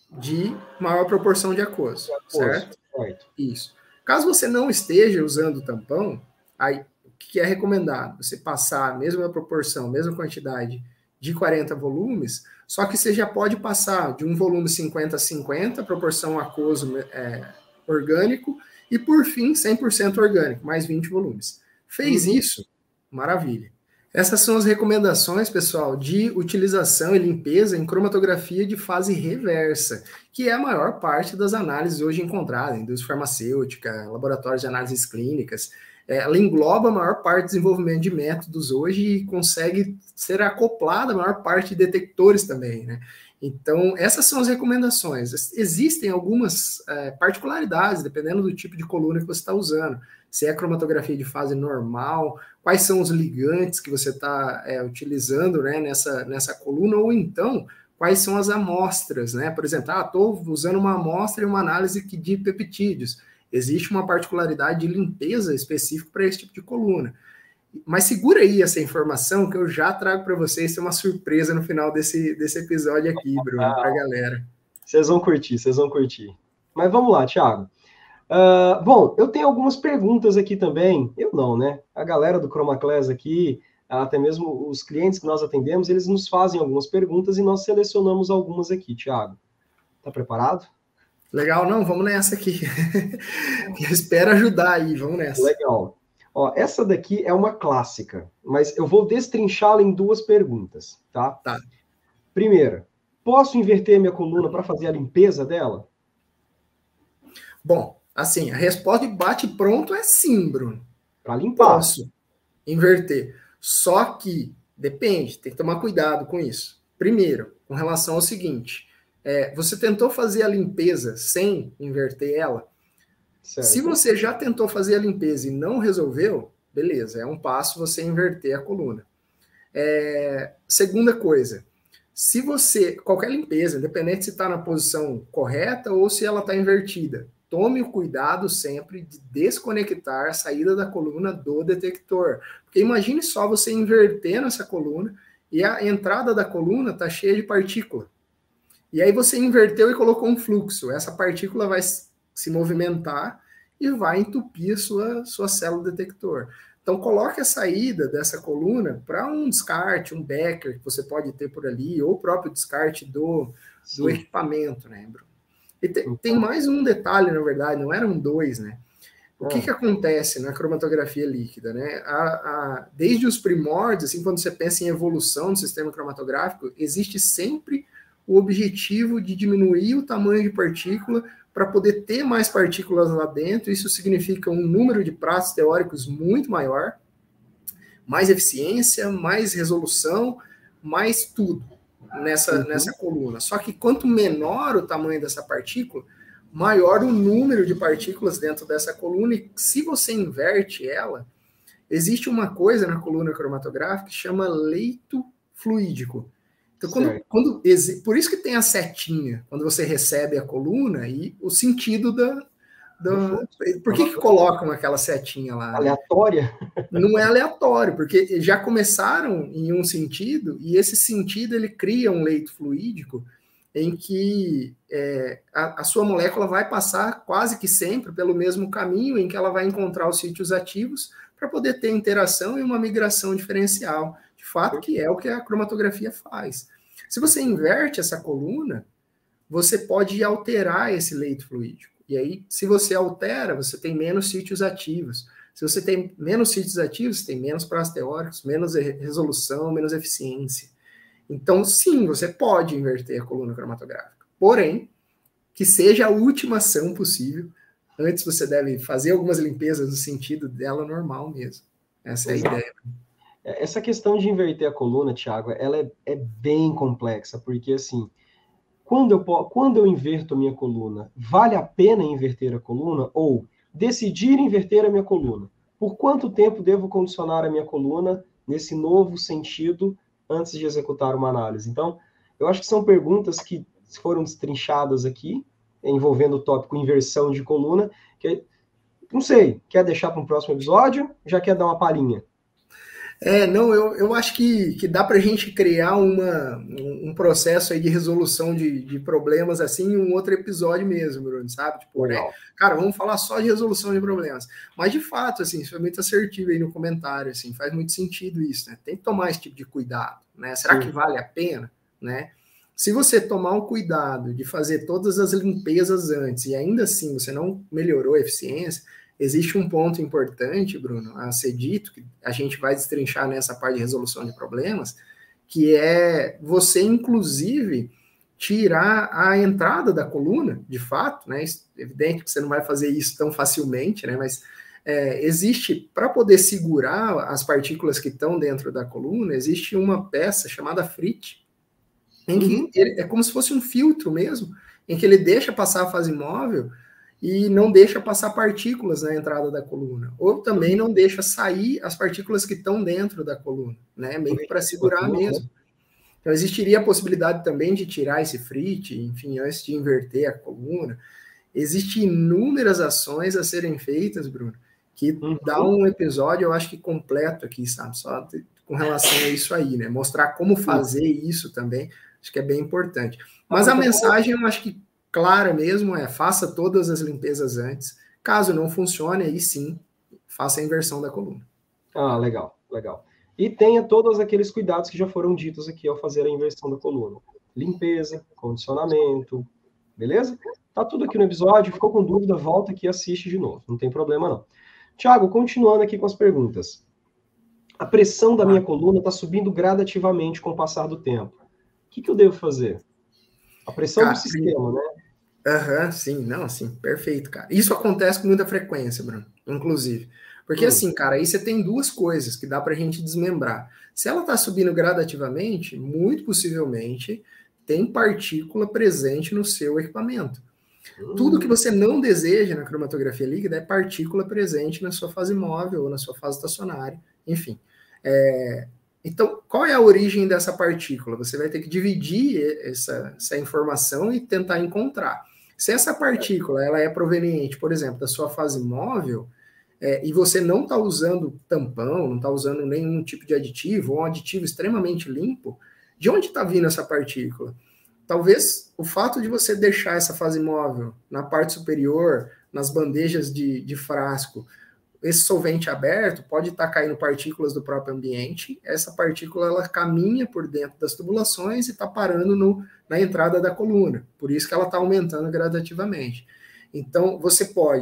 de maior proporção de aquoso, de aquoso certo? certo? Isso. Caso você não esteja usando tampão, aí o que é recomendado? Você passar a mesma proporção, a mesma quantidade de quarenta volumes, só que você já pode passar de um volume cinquenta a cinquenta, proporção aquoso é, orgânico, e por fim cem por cento orgânico, mais vinte volumes. Fez uhum. isso? Maravilha. Essas são as recomendações, pessoal, de utilização e limpeza em cromatografia de fase reversa, que é a maior parte das análises hoje encontradas, indústria farmacêutica, laboratórios de análises clínicas. Ela engloba a maior parte do desenvolvimento de métodos hoje e consegue ser acoplada a maior parte de detectores também, né? Então, essas são as recomendações. Existem algumas é, particularidades, dependendo do tipo de coluna que você está usando. Se é cromatografia de fase normal, quais são os ligantes que você está é, utilizando né, nessa, nessa coluna, ou então, quais são as amostras, né? Por exemplo, ah, estou usando uma amostra e uma análise de peptídeos. Existe uma particularidade de limpeza específica para esse tipo de coluna. Mas segura aí essa informação que eu já trago para vocês, tem uma surpresa no final desse, desse episódio aqui, Bruno, ah, para a galera. Vocês vão curtir, vocês vão curtir. Mas vamos lá, Thiago. Uh, bom, eu tenho algumas perguntas aqui também. Eu não, né? A galera do ChromaClass aqui, até mesmo os clientes que nós atendemos, eles nos fazem algumas perguntas e nós selecionamos algumas aqui, Thiago. Tá preparado? Legal, não, vamos nessa aqui. Espero ajudar aí, vamos nessa. Legal. Ó, essa daqui é uma clássica, mas eu vou destrinchá-la em duas perguntas, tá? Tá. Primeira, posso inverter minha coluna para fazer a limpeza dela? Bom, assim, a resposta de bate-pronto é sim, Bruno. Para limpar. Posso inverter. Só que depende, tem que tomar cuidado com isso. Primeiro, com relação ao seguinte, é, você tentou fazer a limpeza sem inverter ela? Certo. Se você já tentou fazer a limpeza e não resolveu, beleza, é um passo você inverter a coluna. É, segunda coisa, se você, qualquer limpeza, independente se está na posição correta ou se ela está invertida, tome o cuidado sempre de desconectar a saída da coluna do detector. Porque imagine só você invertendo essa coluna e a entrada da coluna está cheia de partícula. E aí você inverteu e colocou um fluxo. Essa partícula vai se movimentar e vai entupir a sua, sua célula detector. Então, coloque a saída dessa coluna para um descarte, um Becker que você pode ter por ali, ou o próprio descarte do, do equipamento, né, Bruno? E te, tem mais um detalhe, na verdade, não eram dois, né? o que, que acontece na cromatografia líquida, né? A, a, desde os primórdios, assim, quando você pensa em evolução do sistema cromatográfico, existe sempre o objetivo de diminuir o tamanho de partícula para poder ter mais partículas lá dentro. Isso significa um número de pratos teóricos muito maior, mais eficiência, mais resolução, mais tudo nessa, uhum. nessa coluna. Só que quanto menor o tamanho dessa partícula, maior o número de partículas dentro dessa coluna, e se você inverte ela, existe uma coisa na coluna cromatográfica que chama leito fluídico. Então, quando, quando, por isso que tem a setinha, quando você recebe a coluna, e o sentido da... da por que, que colocam aquela setinha lá? Aleatória? Não é aleatório, porque já começaram em um sentido, e esse sentido ele cria um leito fluídico em que é, a, a sua molécula vai passar quase que sempre pelo mesmo caminho, em que ela vai encontrar os sítios ativos para poder ter interação e uma migração diferencial. De fato, que é o que a cromatografia faz. Se você inverte essa coluna, você pode alterar esse leito fluídico. E aí, se você altera, você tem menos sítios ativos. Se você tem menos sítios ativos, você tem menos pratos teóricos, menos resolução, menos eficiência. Então, sim, você pode inverter a coluna cromatográfica. Porém, que seja a última ação possível. Antes você deve fazer algumas limpezas no sentido dela normal mesmo. Essa é a Exato. ideia. Essa questão de inverter a coluna, Thiago, ela é, é bem complexa, porque assim, quando eu, quando eu inverto a minha coluna, vale a pena inverter a coluna? Ou decidir inverter a minha coluna? Por quanto tempo devo condicionar a minha coluna nesse novo sentido antes de executar uma análise? Então, eu acho que são perguntas que foram destrinchadas aqui, envolvendo o tópico inversão de coluna, que, não sei, quer deixar para um próximo episódio? Já quer dar uma palhinha? É, não, eu, eu acho que, que dá para a gente criar uma, um processo aí de resolução de, de problemas assim em um outro episódio mesmo, Bruno, sabe? Tipo, né? Cara, vamos falar só de resolução de problemas. Mas, de fato, assim, isso foi muito assertivo aí no comentário, assim, faz muito sentido isso, né? Tem que tomar esse tipo de cuidado, né? Será Sim. que vale a pena, né? Se você tomar o cuidado de fazer todas as limpezas antes e ainda assim você não melhorou a eficiência, existe um ponto importante, Bruno, a ser dito, que a gente vai destrinchar nessa parte de resolução de problemas, que é você, inclusive, tirar a entrada da coluna, de fato, né? É evidente que você não vai fazer isso tão facilmente, né? Mas é, existe, para poder segurar as partículas que estão dentro da coluna, existe uma peça chamada Frit, em que uhum. ele, é como se fosse um filtro mesmo, em que ele deixa passar a fase móvel e não deixa passar partículas na entrada da coluna. Ou também não deixa sair as partículas que estão dentro da coluna, né? Meio que para segurar mesmo. Então, existiria a possibilidade também de tirar esse frit, enfim, antes de inverter a coluna. Existem inúmeras ações a serem feitas, Bruno, que uhum. dá um episódio, eu acho que completo aqui, sabe? Só com relação a isso aí, né? Mostrar como fazer isso também, acho que é bem importante. Mas a mensagem, eu acho que clara mesmo é, faça todas as limpezas antes. Caso não funcione, aí sim, faça a inversão da coluna. Ah, legal, legal. E tenha todos aqueles cuidados que já foram ditos aqui ao fazer a inversão da coluna. Limpeza, condicionamento, beleza? Tá tudo aqui no episódio, ficou com dúvida, volta aqui e assiste de novo, não tem problema não. Tiago, continuando aqui com as perguntas. A pressão da minha coluna está subindo gradativamente com o passar do tempo. O que, que eu devo fazer? A pressão cara, do sistema, né? Aham, uhum, sim, não, sim, perfeito, cara. Isso acontece com muita frequência, Bruno, inclusive. Porque hum. assim, cara, aí você tem duas coisas que dá pra gente desmembrar. Se ela tá subindo gradativamente, muito possivelmente tem partícula presente no seu equipamento. Hum. Tudo que você não deseja na cromatografia líquida é partícula presente na sua fase móvel ou na sua fase estacionária, enfim. É... Então, qual é a origem dessa partícula? Você vai ter que dividir essa, essa informação e tentar encontrar. Se essa partícula ela é proveniente, por exemplo, da sua fase móvel, é, e você não está usando tampão, não está usando nenhum tipo de aditivo, ou um aditivo extremamente limpo, de onde está vindo essa partícula? Talvez o fato de você deixar essa fase móvel na parte superior, nas bandejas de, de frasco, esse solvente aberto pode estar caindo partículas do próprio ambiente, essa partícula ela caminha por dentro das tubulações e está parando no, na entrada da coluna, por isso que ela está aumentando gradativamente. Então, você pode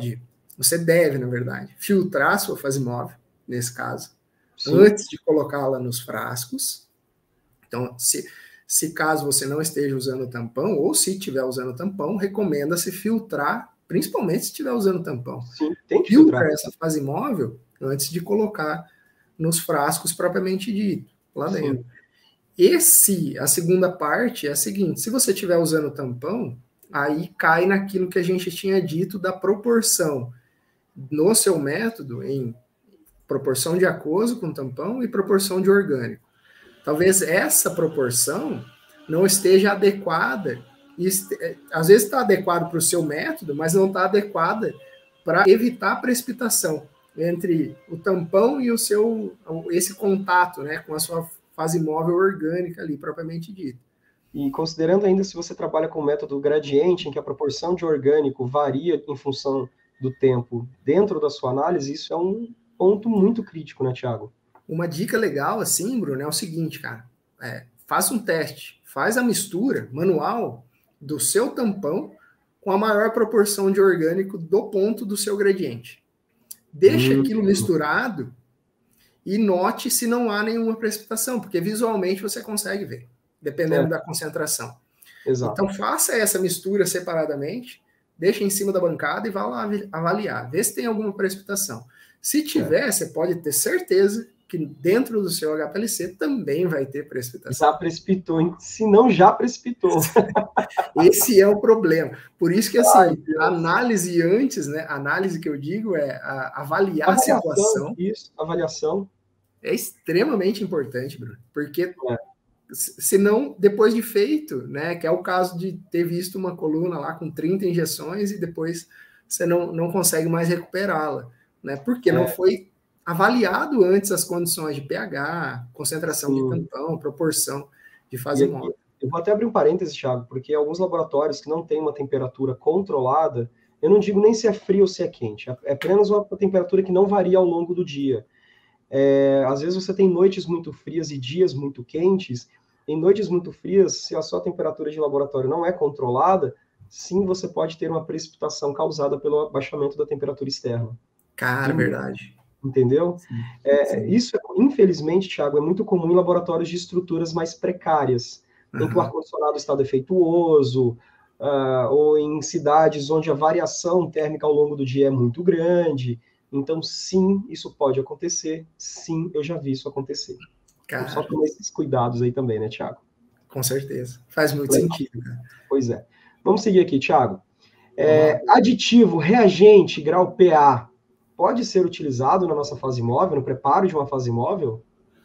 você deve, na verdade, filtrar a sua fase móvel, nesse caso, Sim. antes de colocá-la nos frascos. Então, se, se caso você não esteja usando tampão, ou se estiver usando tampão, recomenda-se filtrar, principalmente se estiver usando tampão. Sim, tem que Filtra filtrar essa fase móvel antes de colocar nos frascos propriamente dito, lá dentro. Sim. E se a segunda parte é a seguinte, se você estiver usando tampão, aí cai naquilo que a gente tinha dito da proporção no seu método em proporção de aquoso com tampão e proporção de orgânico. Talvez essa proporção não esteja adequada, e este, às vezes está adequado para o seu método, mas não está adequada para evitar a precipitação entre o tampão e o seu, esse contato, né, com a sua fase móvel orgânica ali, propriamente dita. E considerando ainda se você trabalha com o método gradiente, em que a proporção de orgânico varia em função do tempo dentro da sua análise, isso é um ponto muito crítico, né, Thiago? Uma dica legal, assim, Bruno, é o seguinte, cara, é, faça um teste, faz a mistura manual do seu tampão com a maior proporção de orgânico do ponto do seu gradiente. Deixa hum. aquilo misturado e note se não há nenhuma precipitação, porque visualmente você consegue ver, dependendo é. da concentração. Exato. Então faça essa mistura separadamente, deixa em cima da bancada e vá lá avaliar, vê se tem alguma precipitação. Se tiver, é. você pode ter certeza que dentro do seu H P L C também vai ter precipitação. Já precipitou, hein? Se não, já precipitou. Esse é o problema. Por isso que, assim, Ai, a análise antes, né? A análise que eu digo é a, avaliar avaliação, a situação. Isso, avaliação. É extremamente importante, Bruno. Porque, é. senão, depois de feito, né? Que é o caso de ter visto uma coluna lá com trinta injeções e depois você não, não consegue mais recuperá-la, né? Porque é. não foi avaliado antes as condições de pH, concentração Sim. de tampão, proporção de fase móvel. Eu vou até abrir um parênteses, Thiago, porque alguns laboratórios que não têm uma temperatura controlada, eu não digo nem se é frio ou se é quente, é apenas uma temperatura que não varia ao longo do dia. É, às vezes você tem noites muito frias e dias muito quentes. Em noites muito frias, se a sua temperatura de laboratório não é controlada, sim, você pode ter uma precipitação causada pelo abaixamento da temperatura externa. Cara, verdade. Entendeu? Sim, é, sim. Isso, infelizmente, Thiago, é muito comum em laboratórios de estruturas mais precárias, uhum. em que o ar-condicionado está defeituoso, uh, ou em cidades onde a variação térmica ao longo do dia é muito grande. Então, sim, isso pode acontecer. Sim, eu já vi isso acontecer. Então, só tomar esses cuidados aí também, né, Thiago? Com certeza. Faz muito Legal. sentido. Cara. Pois é. Vamos seguir aqui, Thiago. É, aditivo, reagente, grau P A, pode ser utilizado na nossa fase móvel, no preparo de uma fase móvel?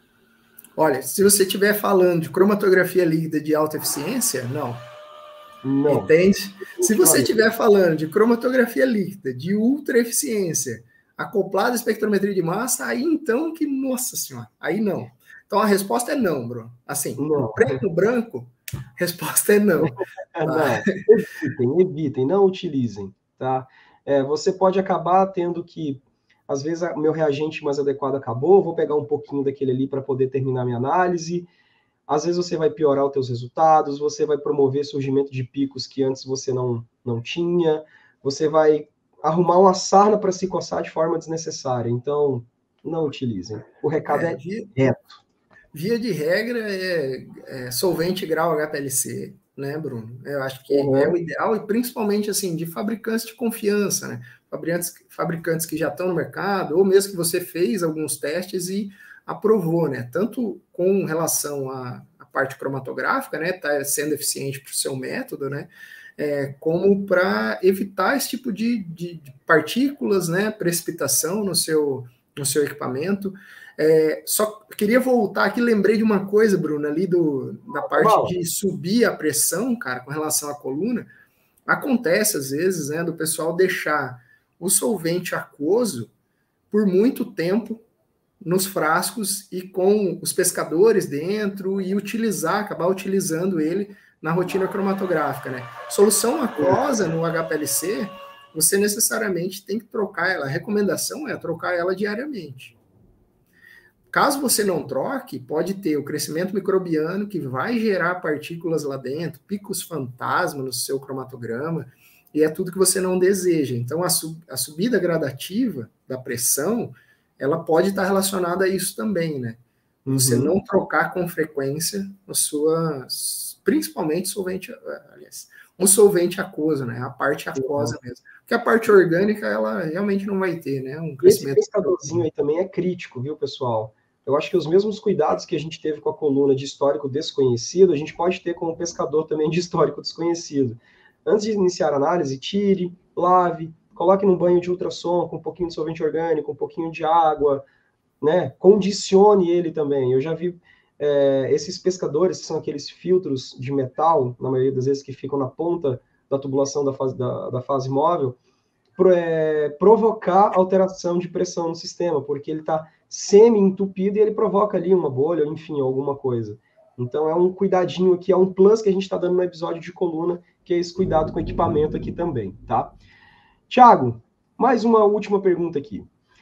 Olha, se você estiver falando de cromatografia líquida de alta eficiência, não. Não. Entende? Se você estiver falando de cromatografia líquida de ultra eficiência, acoplada à espectrometria de massa, aí então que, nossa senhora, aí não. Então a resposta é não, Bruno. Assim, não. preto no branco, resposta é não. Não, evitem, evitem, não utilizem, tá? É, você pode acabar tendo que, às vezes, o meu reagente mais adequado acabou, vou pegar um pouquinho daquele ali para poder terminar minha análise. Às vezes você vai piorar os teus resultados, você vai promover surgimento de picos que antes você não, não tinha, você vai arrumar uma sarna para se coçar de forma desnecessária. Então, não utilizem. O recado é, é via, reto. Via de regra, é, é solvente grau H P L C, né, Bruno? Eu acho que uhum. é o ideal, e principalmente, assim, de fabricantes de confiança, né? Fabricantes, fabricantes que já estão no mercado, ou mesmo que você fez alguns testes e aprovou, né? Tanto com relação à, à parte cromatográfica, né? Tá sendo eficiente para o seu método, né? É, como para evitar esse tipo de, de, de partículas, né? Precipitação no seu, no seu equipamento. É, só queria voltar aqui, lembrei de uma coisa, Bruno, ali do, da parte Bom. de subir a pressão, cara, com relação à coluna. Acontece, às vezes, né, do pessoal deixar o solvente aquoso por muito tempo nos frascos e com os pescadores dentro e utilizar, acabar utilizando ele na rotina cromatográfica, né? Solução aquosa no H P L C, você necessariamente tem que trocar ela. A recomendação é trocar ela diariamente. Caso você não troque, pode ter o crescimento microbiano que vai gerar partículas lá dentro, picos fantasma no seu cromatograma, e é tudo que você não deseja. Então, a, sub, a subida gradativa da pressão, ela pode estar relacionada a isso também, né? Você uhum. não trocar com frequência a sua, principalmente solvente, aliás, um solvente aquoso, né? A parte aquosa uhum. mesmo. Porque a parte orgânica, ela realmente não vai ter, né? Um crescimento. Esse pescadorzinho aí também é crítico, viu, pessoal? Eu acho que os mesmos cuidados que a gente teve com a coluna de histórico desconhecido, a gente pode ter com o pescador também de histórico desconhecido. Antes de iniciar a análise, tire, lave, coloque num banho de ultrassom com um pouquinho de solvente orgânico, um pouquinho de água, né? Condicione ele também. Eu já vi é, esses pescadores, que são aqueles filtros de metal, na maioria das vezes que ficam na ponta da tubulação da fase, da, da fase móvel, pro, é, provocar alteração de pressão no sistema, porque ele está semi-entupido e ele provoca ali uma bolha, enfim, alguma coisa. Então é um cuidadinho aqui, é um plus que a gente está dando no episódio de coluna, que é esse cuidado com o equipamento aqui também, tá? Tiago, mais uma última pergunta aqui.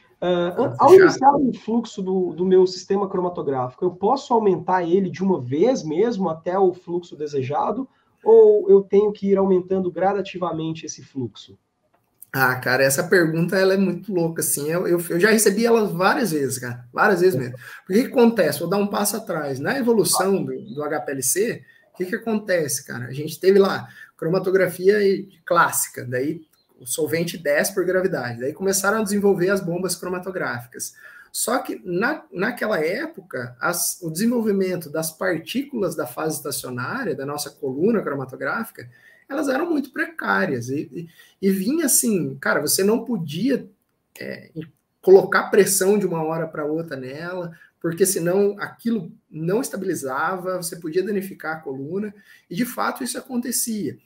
Uh, ao iniciar o fluxo do, do meu sistema cromatográfico, eu posso aumentar ele de uma vez mesmo até o fluxo desejado, ou eu tenho que ir aumentando gradativamente esse fluxo? Ah, cara, essa pergunta ela é muito louca, assim. Eu, eu, eu já recebi ela várias vezes, cara. Várias vezes mesmo. O que, que acontece? Vou dar um passo atrás. Na evolução do, do H P L C, o que, que acontece, cara? A gente teve lá cromatografia clássica, daí o solvente desce por gravidade. Daí começaram a desenvolver as bombas cromatográficas. Só que na, naquela época, as, o desenvolvimento das partículas da fase estacionária, da nossa coluna cromatográfica, elas eram muito precárias. E, e, e vinha assim, cara, você não podia é, colocar pressão de uma hora para outra nela, porque senão aquilo não estabilizava, você podia danificar a coluna, e de fato isso acontecia.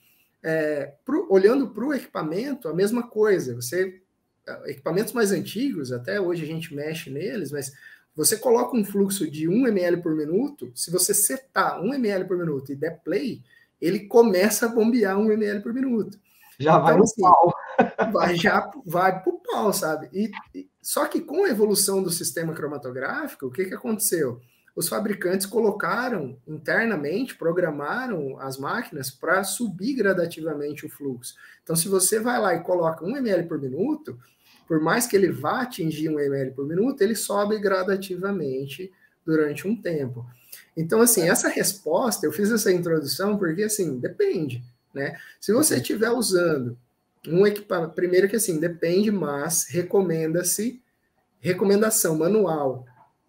É, pro, olhando para o equipamento, a mesma coisa. Você, equipamentos mais antigos, até hoje a gente mexe neles, mas você coloca um fluxo de um mililitro por minuto, se você setar um mililitro por minuto e der play, ele começa a bombear um mililitro por minuto. Já então, vai no assim, pau. Vai, já vai pro pau, sabe? E, e, só que com a evolução do sistema cromatográfico, o que, que aconteceu? Os fabricantes colocaram internamente, programaram as máquinas para subir gradativamente o fluxo. Então, se você vai lá e coloca um mililitro por minuto, por mais que ele vá atingir um mililitro por minuto, ele sobe gradativamente durante um tempo. Então, assim, essa resposta, eu fiz essa introdução porque, assim, depende, né? Se você estiver usando um equipamento, primeiro que, assim, depende, mas recomenda-se, recomendação manual,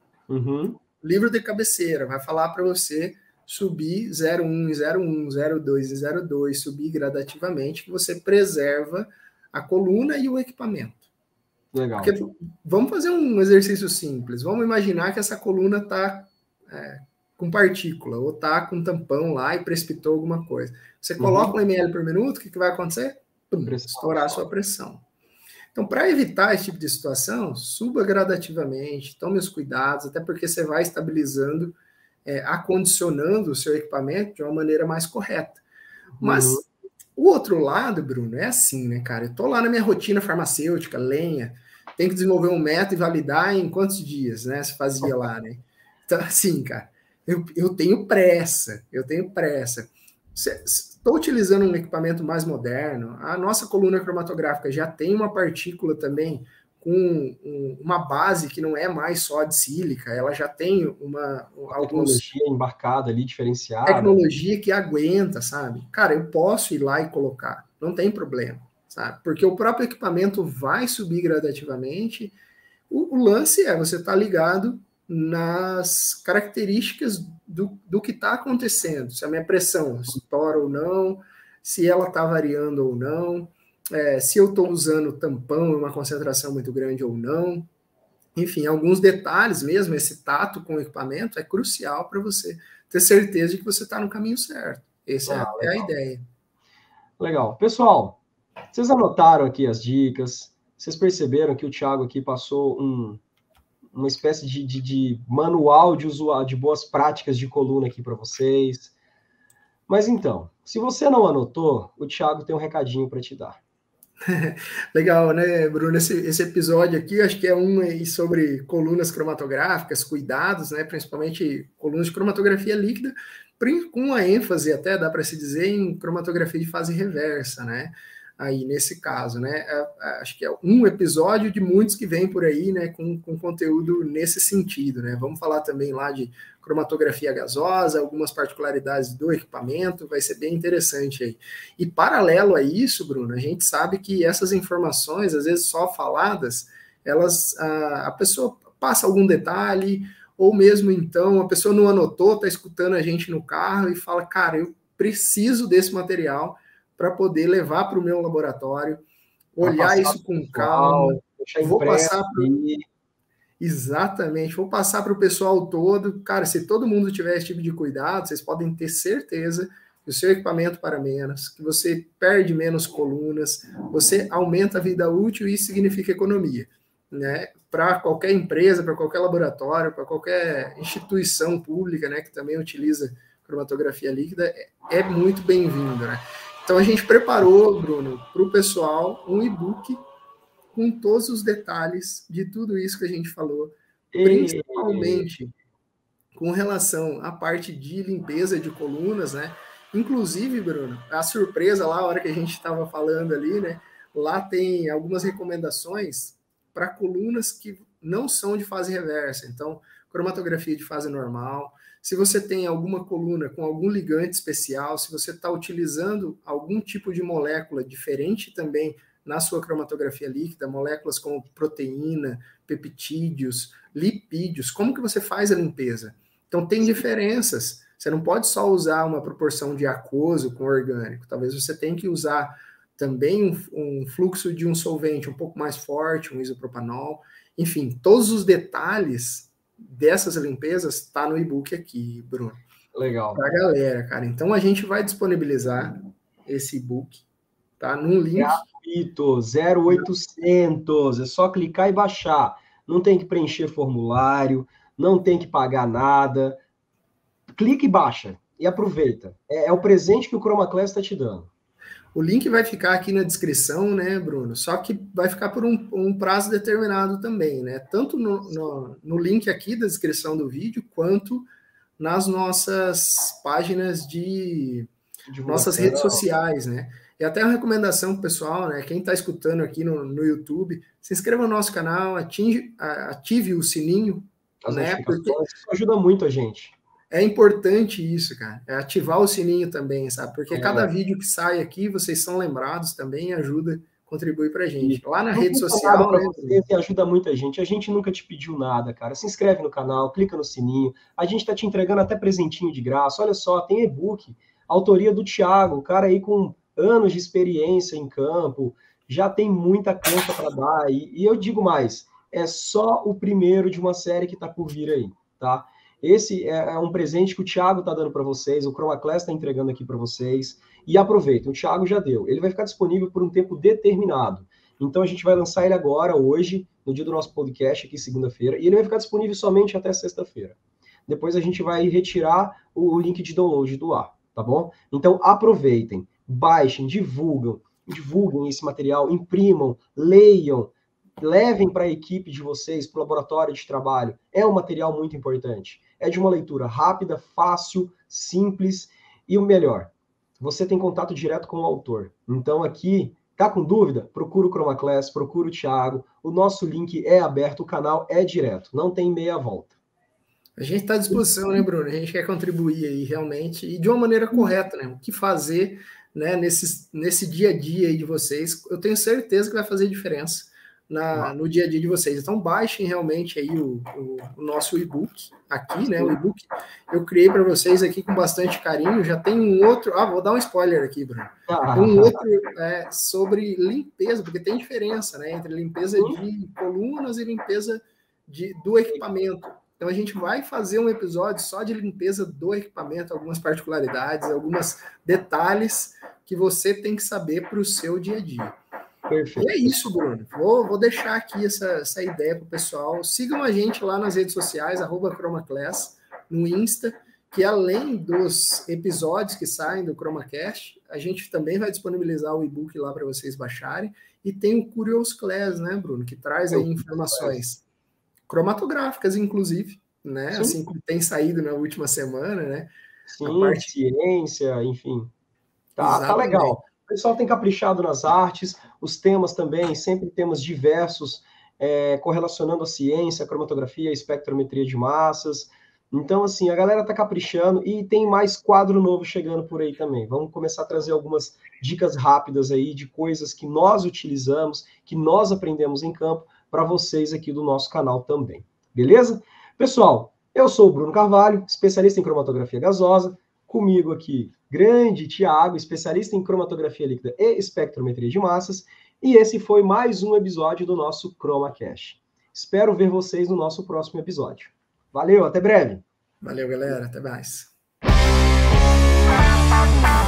uhum. livro de cabeceira, vai falar para você subir zero vírgula um em zero vírgula um, zero vírgula dois em zero vírgula dois, subir gradativamente, que você preserva a coluna e o equipamento. Legal. Porque, vamos fazer um exercício simples, vamos imaginar que essa coluna está é, com partícula, ou está com tampão lá e precipitou alguma coisa. Você coloca uhum. um mililitro por minuto, o que, que vai acontecer? Pum, estourar a sua pressão. Então, para evitar esse tipo de situação, suba gradativamente, tome os cuidados, até porque você vai estabilizando, é, acondicionando o seu equipamento de uma maneira mais correta. Mas uhum. o outro lado, Bruno, é assim, né, cara? Eu tô lá na minha rotina farmacêutica, lenha, tem que desenvolver um método e validar em quantos dias, né? Se fazia lá, né? Então, assim, cara, eu, eu tenho pressa, eu tenho pressa. Estou utilizando um equipamento mais moderno, a nossa coluna cromatográfica já tem uma partícula também com um, uma base que não é mais só de sílica, ela já tem uma... uma tecnologia embarcada ali, diferenciada. Tecnologia que aguenta, sabe? Cara, eu posso ir lá e colocar, não tem problema, sabe? Porque o próprio equipamento vai subir gradativamente. O, o lance é você estar tá ligado nas características do, do que está acontecendo, se a minha pressão estoura ou não, se ela está variando ou não, é, se eu estou usando tampão em uma concentração muito grande ou não. Enfim, alguns detalhes mesmo, esse tato com o equipamento é crucial para você ter certeza de que você está no caminho certo. Essa ah, é, é a ideia. Legal. Pessoal, vocês anotaram aqui as dicas, vocês perceberam que o Thiago aqui passou um uma espécie de, de, de manual de usuário, de boas práticas de coluna aqui para vocês. Mas então, se você não anotou, o Thiago tem um recadinho para te dar. Legal, né, Bruno? Esse, esse episódio aqui, acho que é um aí sobre colunas cromatográficas, cuidados, né, principalmente colunas de cromatografia líquida, com uma ênfase até, dá para se dizer, em cromatografia de fase reversa, né? aí nesse caso, né? É, é, acho que é um episódio de muitos que vem por aí, né? Com, com conteúdo nesse sentido, né? Vamos falar também lá de cromatografia gasosa, algumas particularidades do equipamento, vai ser bem interessante aí. E paralelo a isso, Bruno, a gente sabe que essas informações, às vezes só faladas, elas, a, a pessoa passa algum detalhe, ou mesmo então a pessoa não anotou, está escutando a gente no carro e fala, cara, eu preciso desse material para poder levar para o meu laboratório, olhar isso com calma, vou passar para... Exatamente, vou passar para o pessoal todo. Cara, se todo mundo tiver esse tipo de cuidado, vocês podem ter certeza que o seu equipamento para menos, que você perde menos colunas, você aumenta a vida útil e isso significa economia, né? Para qualquer empresa, para qualquer laboratório, para qualquer instituição pública, né, que também utiliza cromatografia líquida, é, é muito bem-vindo, né? Então a gente preparou, Bruno, para o pessoal um e-book com todos os detalhes de tudo isso que a gente falou, e... principalmente com relação à parte de limpeza de colunas, né? Inclusive, Bruno, a surpresa lá, a hora que a gente estava falando ali, né? Lá tem algumas recomendações para colunas que não são de fase reversa. Então, cromatografia de fase normal. Se você tem alguma coluna com algum ligante especial, se você está utilizando algum tipo de molécula diferente também na sua cromatografia líquida, moléculas como proteína, peptídeos, lipídios, como que você faz a limpeza? Então, tem diferenças. Você não pode só usar uma proporção de aquoso com orgânico. Talvez você tenha que usar também um, um fluxo de um solvente um pouco mais forte, um isopropanol. Enfim, todos os detalhes dessas limpezas tá no e-book aqui, Bruno. Legal. Para a galera, cara. Então, a gente vai disponibilizar esse e-book, tá? Num link... Gratuito, zero oitocentos, é só clicar e baixar. Não tem que preencher formulário, não tem que pagar nada. Clica e baixa, e aproveita. É, é o presente que o ChromaClass está te dando. O link vai ficar aqui na descrição, né, Bruno? Só que vai ficar por um, um prazo determinado também, né? Tanto no, no, no link aqui da descrição do vídeo, quanto nas nossas páginas de... nossas redes sociais, né? E até uma recomendação pro pessoal, né? Quem está escutando aqui no, no YouTube, se inscreva no nosso canal, atinge, ative o sininho, As né? Porque isso ajuda muito a gente. É importante isso, cara. É ativar o sininho também, sabe? Porque é. cada vídeo que sai aqui, vocês são lembrados também, ajuda, contribui pra gente. E lá na rede social, né? Você, você ajuda muita gente. A gente nunca te pediu nada, cara. Se inscreve no canal, clica no sininho. A gente tá te entregando até presentinho de graça. Olha só, tem e-book. Autoria do Thiago, o cara aí com anos de experiência em campo, já tem muita cancha para dar. E, e eu digo mais, é só o primeiro de uma série que tá por vir aí, tá? Esse é um presente que o Thiago está dando para vocês, o ChromaClass está entregando aqui para vocês. E aproveitem, o Thiago já deu. Ele vai ficar disponível por um tempo determinado. Então a gente vai lançar ele agora, hoje, no dia do nosso podcast, aqui segunda-feira, e ele vai ficar disponível somente até sexta-feira. Depois a gente vai retirar o link de download do ar, tá bom? Então aproveitem, baixem, divulgam, divulguem esse material, imprimam, leiam, levem para a equipe de vocês, para o laboratório de trabalho. É um material muito importante. É de uma leitura rápida, fácil, simples e o melhor, você tem contato direto com o autor. Então aqui, tá com dúvida? Procura o ChromaClass, procura o Thiago. O nosso link é aberto, o canal é direto, não tem meia volta. A gente está à disposição, né, Bruno? A gente quer contribuir aí realmente e de uma maneira correta, né? O que fazer, né, nesse, nesse dia a dia aí de vocês, eu tenho certeza que vai fazer diferença Na, no dia a dia de vocês. Então baixem realmente aí o, o, o nosso e-book aqui, né? O e-book eu criei para vocês aqui com bastante carinho. Já tem um outro, ah, vou dar um spoiler aqui, Bruno. Tem um outro é, sobre limpeza, porque tem diferença, né? Entre limpeza de colunas e limpeza de, do equipamento. Então a gente vai fazer um episódio só de limpeza do equipamento, algumas particularidades, alguns detalhes que você tem que saber para o seu dia a dia. Perfeito. E é isso, Bruno. Vou, vou deixar aqui essa, essa ideia para o pessoal. Sigam a gente lá nas redes sociais, arroba ChromaClass, no Insta, que além dos episódios que saem do ChromaCast, a gente também vai disponibilizar o e-book lá para vocês baixarem. E tem o Curious Class, né, Bruno? Que traz aí informações cromatográficas, inclusive, né? Sim. Assim como tem saído na última semana, né? Sim, a parte... ciência, enfim. Tá, tá legal. pessoal tem caprichado nas artes, os temas também, sempre temas diversos, é, correlacionando a ciência, a cromatografia, a espectrometria de massas. Então, assim, a galera tá caprichando e tem mais quadro novo chegando por aí também. Vamos começar a trazer algumas dicas rápidas aí de coisas que nós utilizamos, que nós aprendemos em campo, para vocês aqui do nosso canal também. Beleza? Pessoal, eu sou o Bruno Carvalho, especialista em cromatografia gasosa. Comigo aqui, grande Tiago, especialista em cromatografia líquida e espectrometria de massas. E esse foi mais um episódio do nosso ChromaCast. Espero ver vocês no nosso próximo episódio. Valeu, até breve. Valeu, galera. Até mais.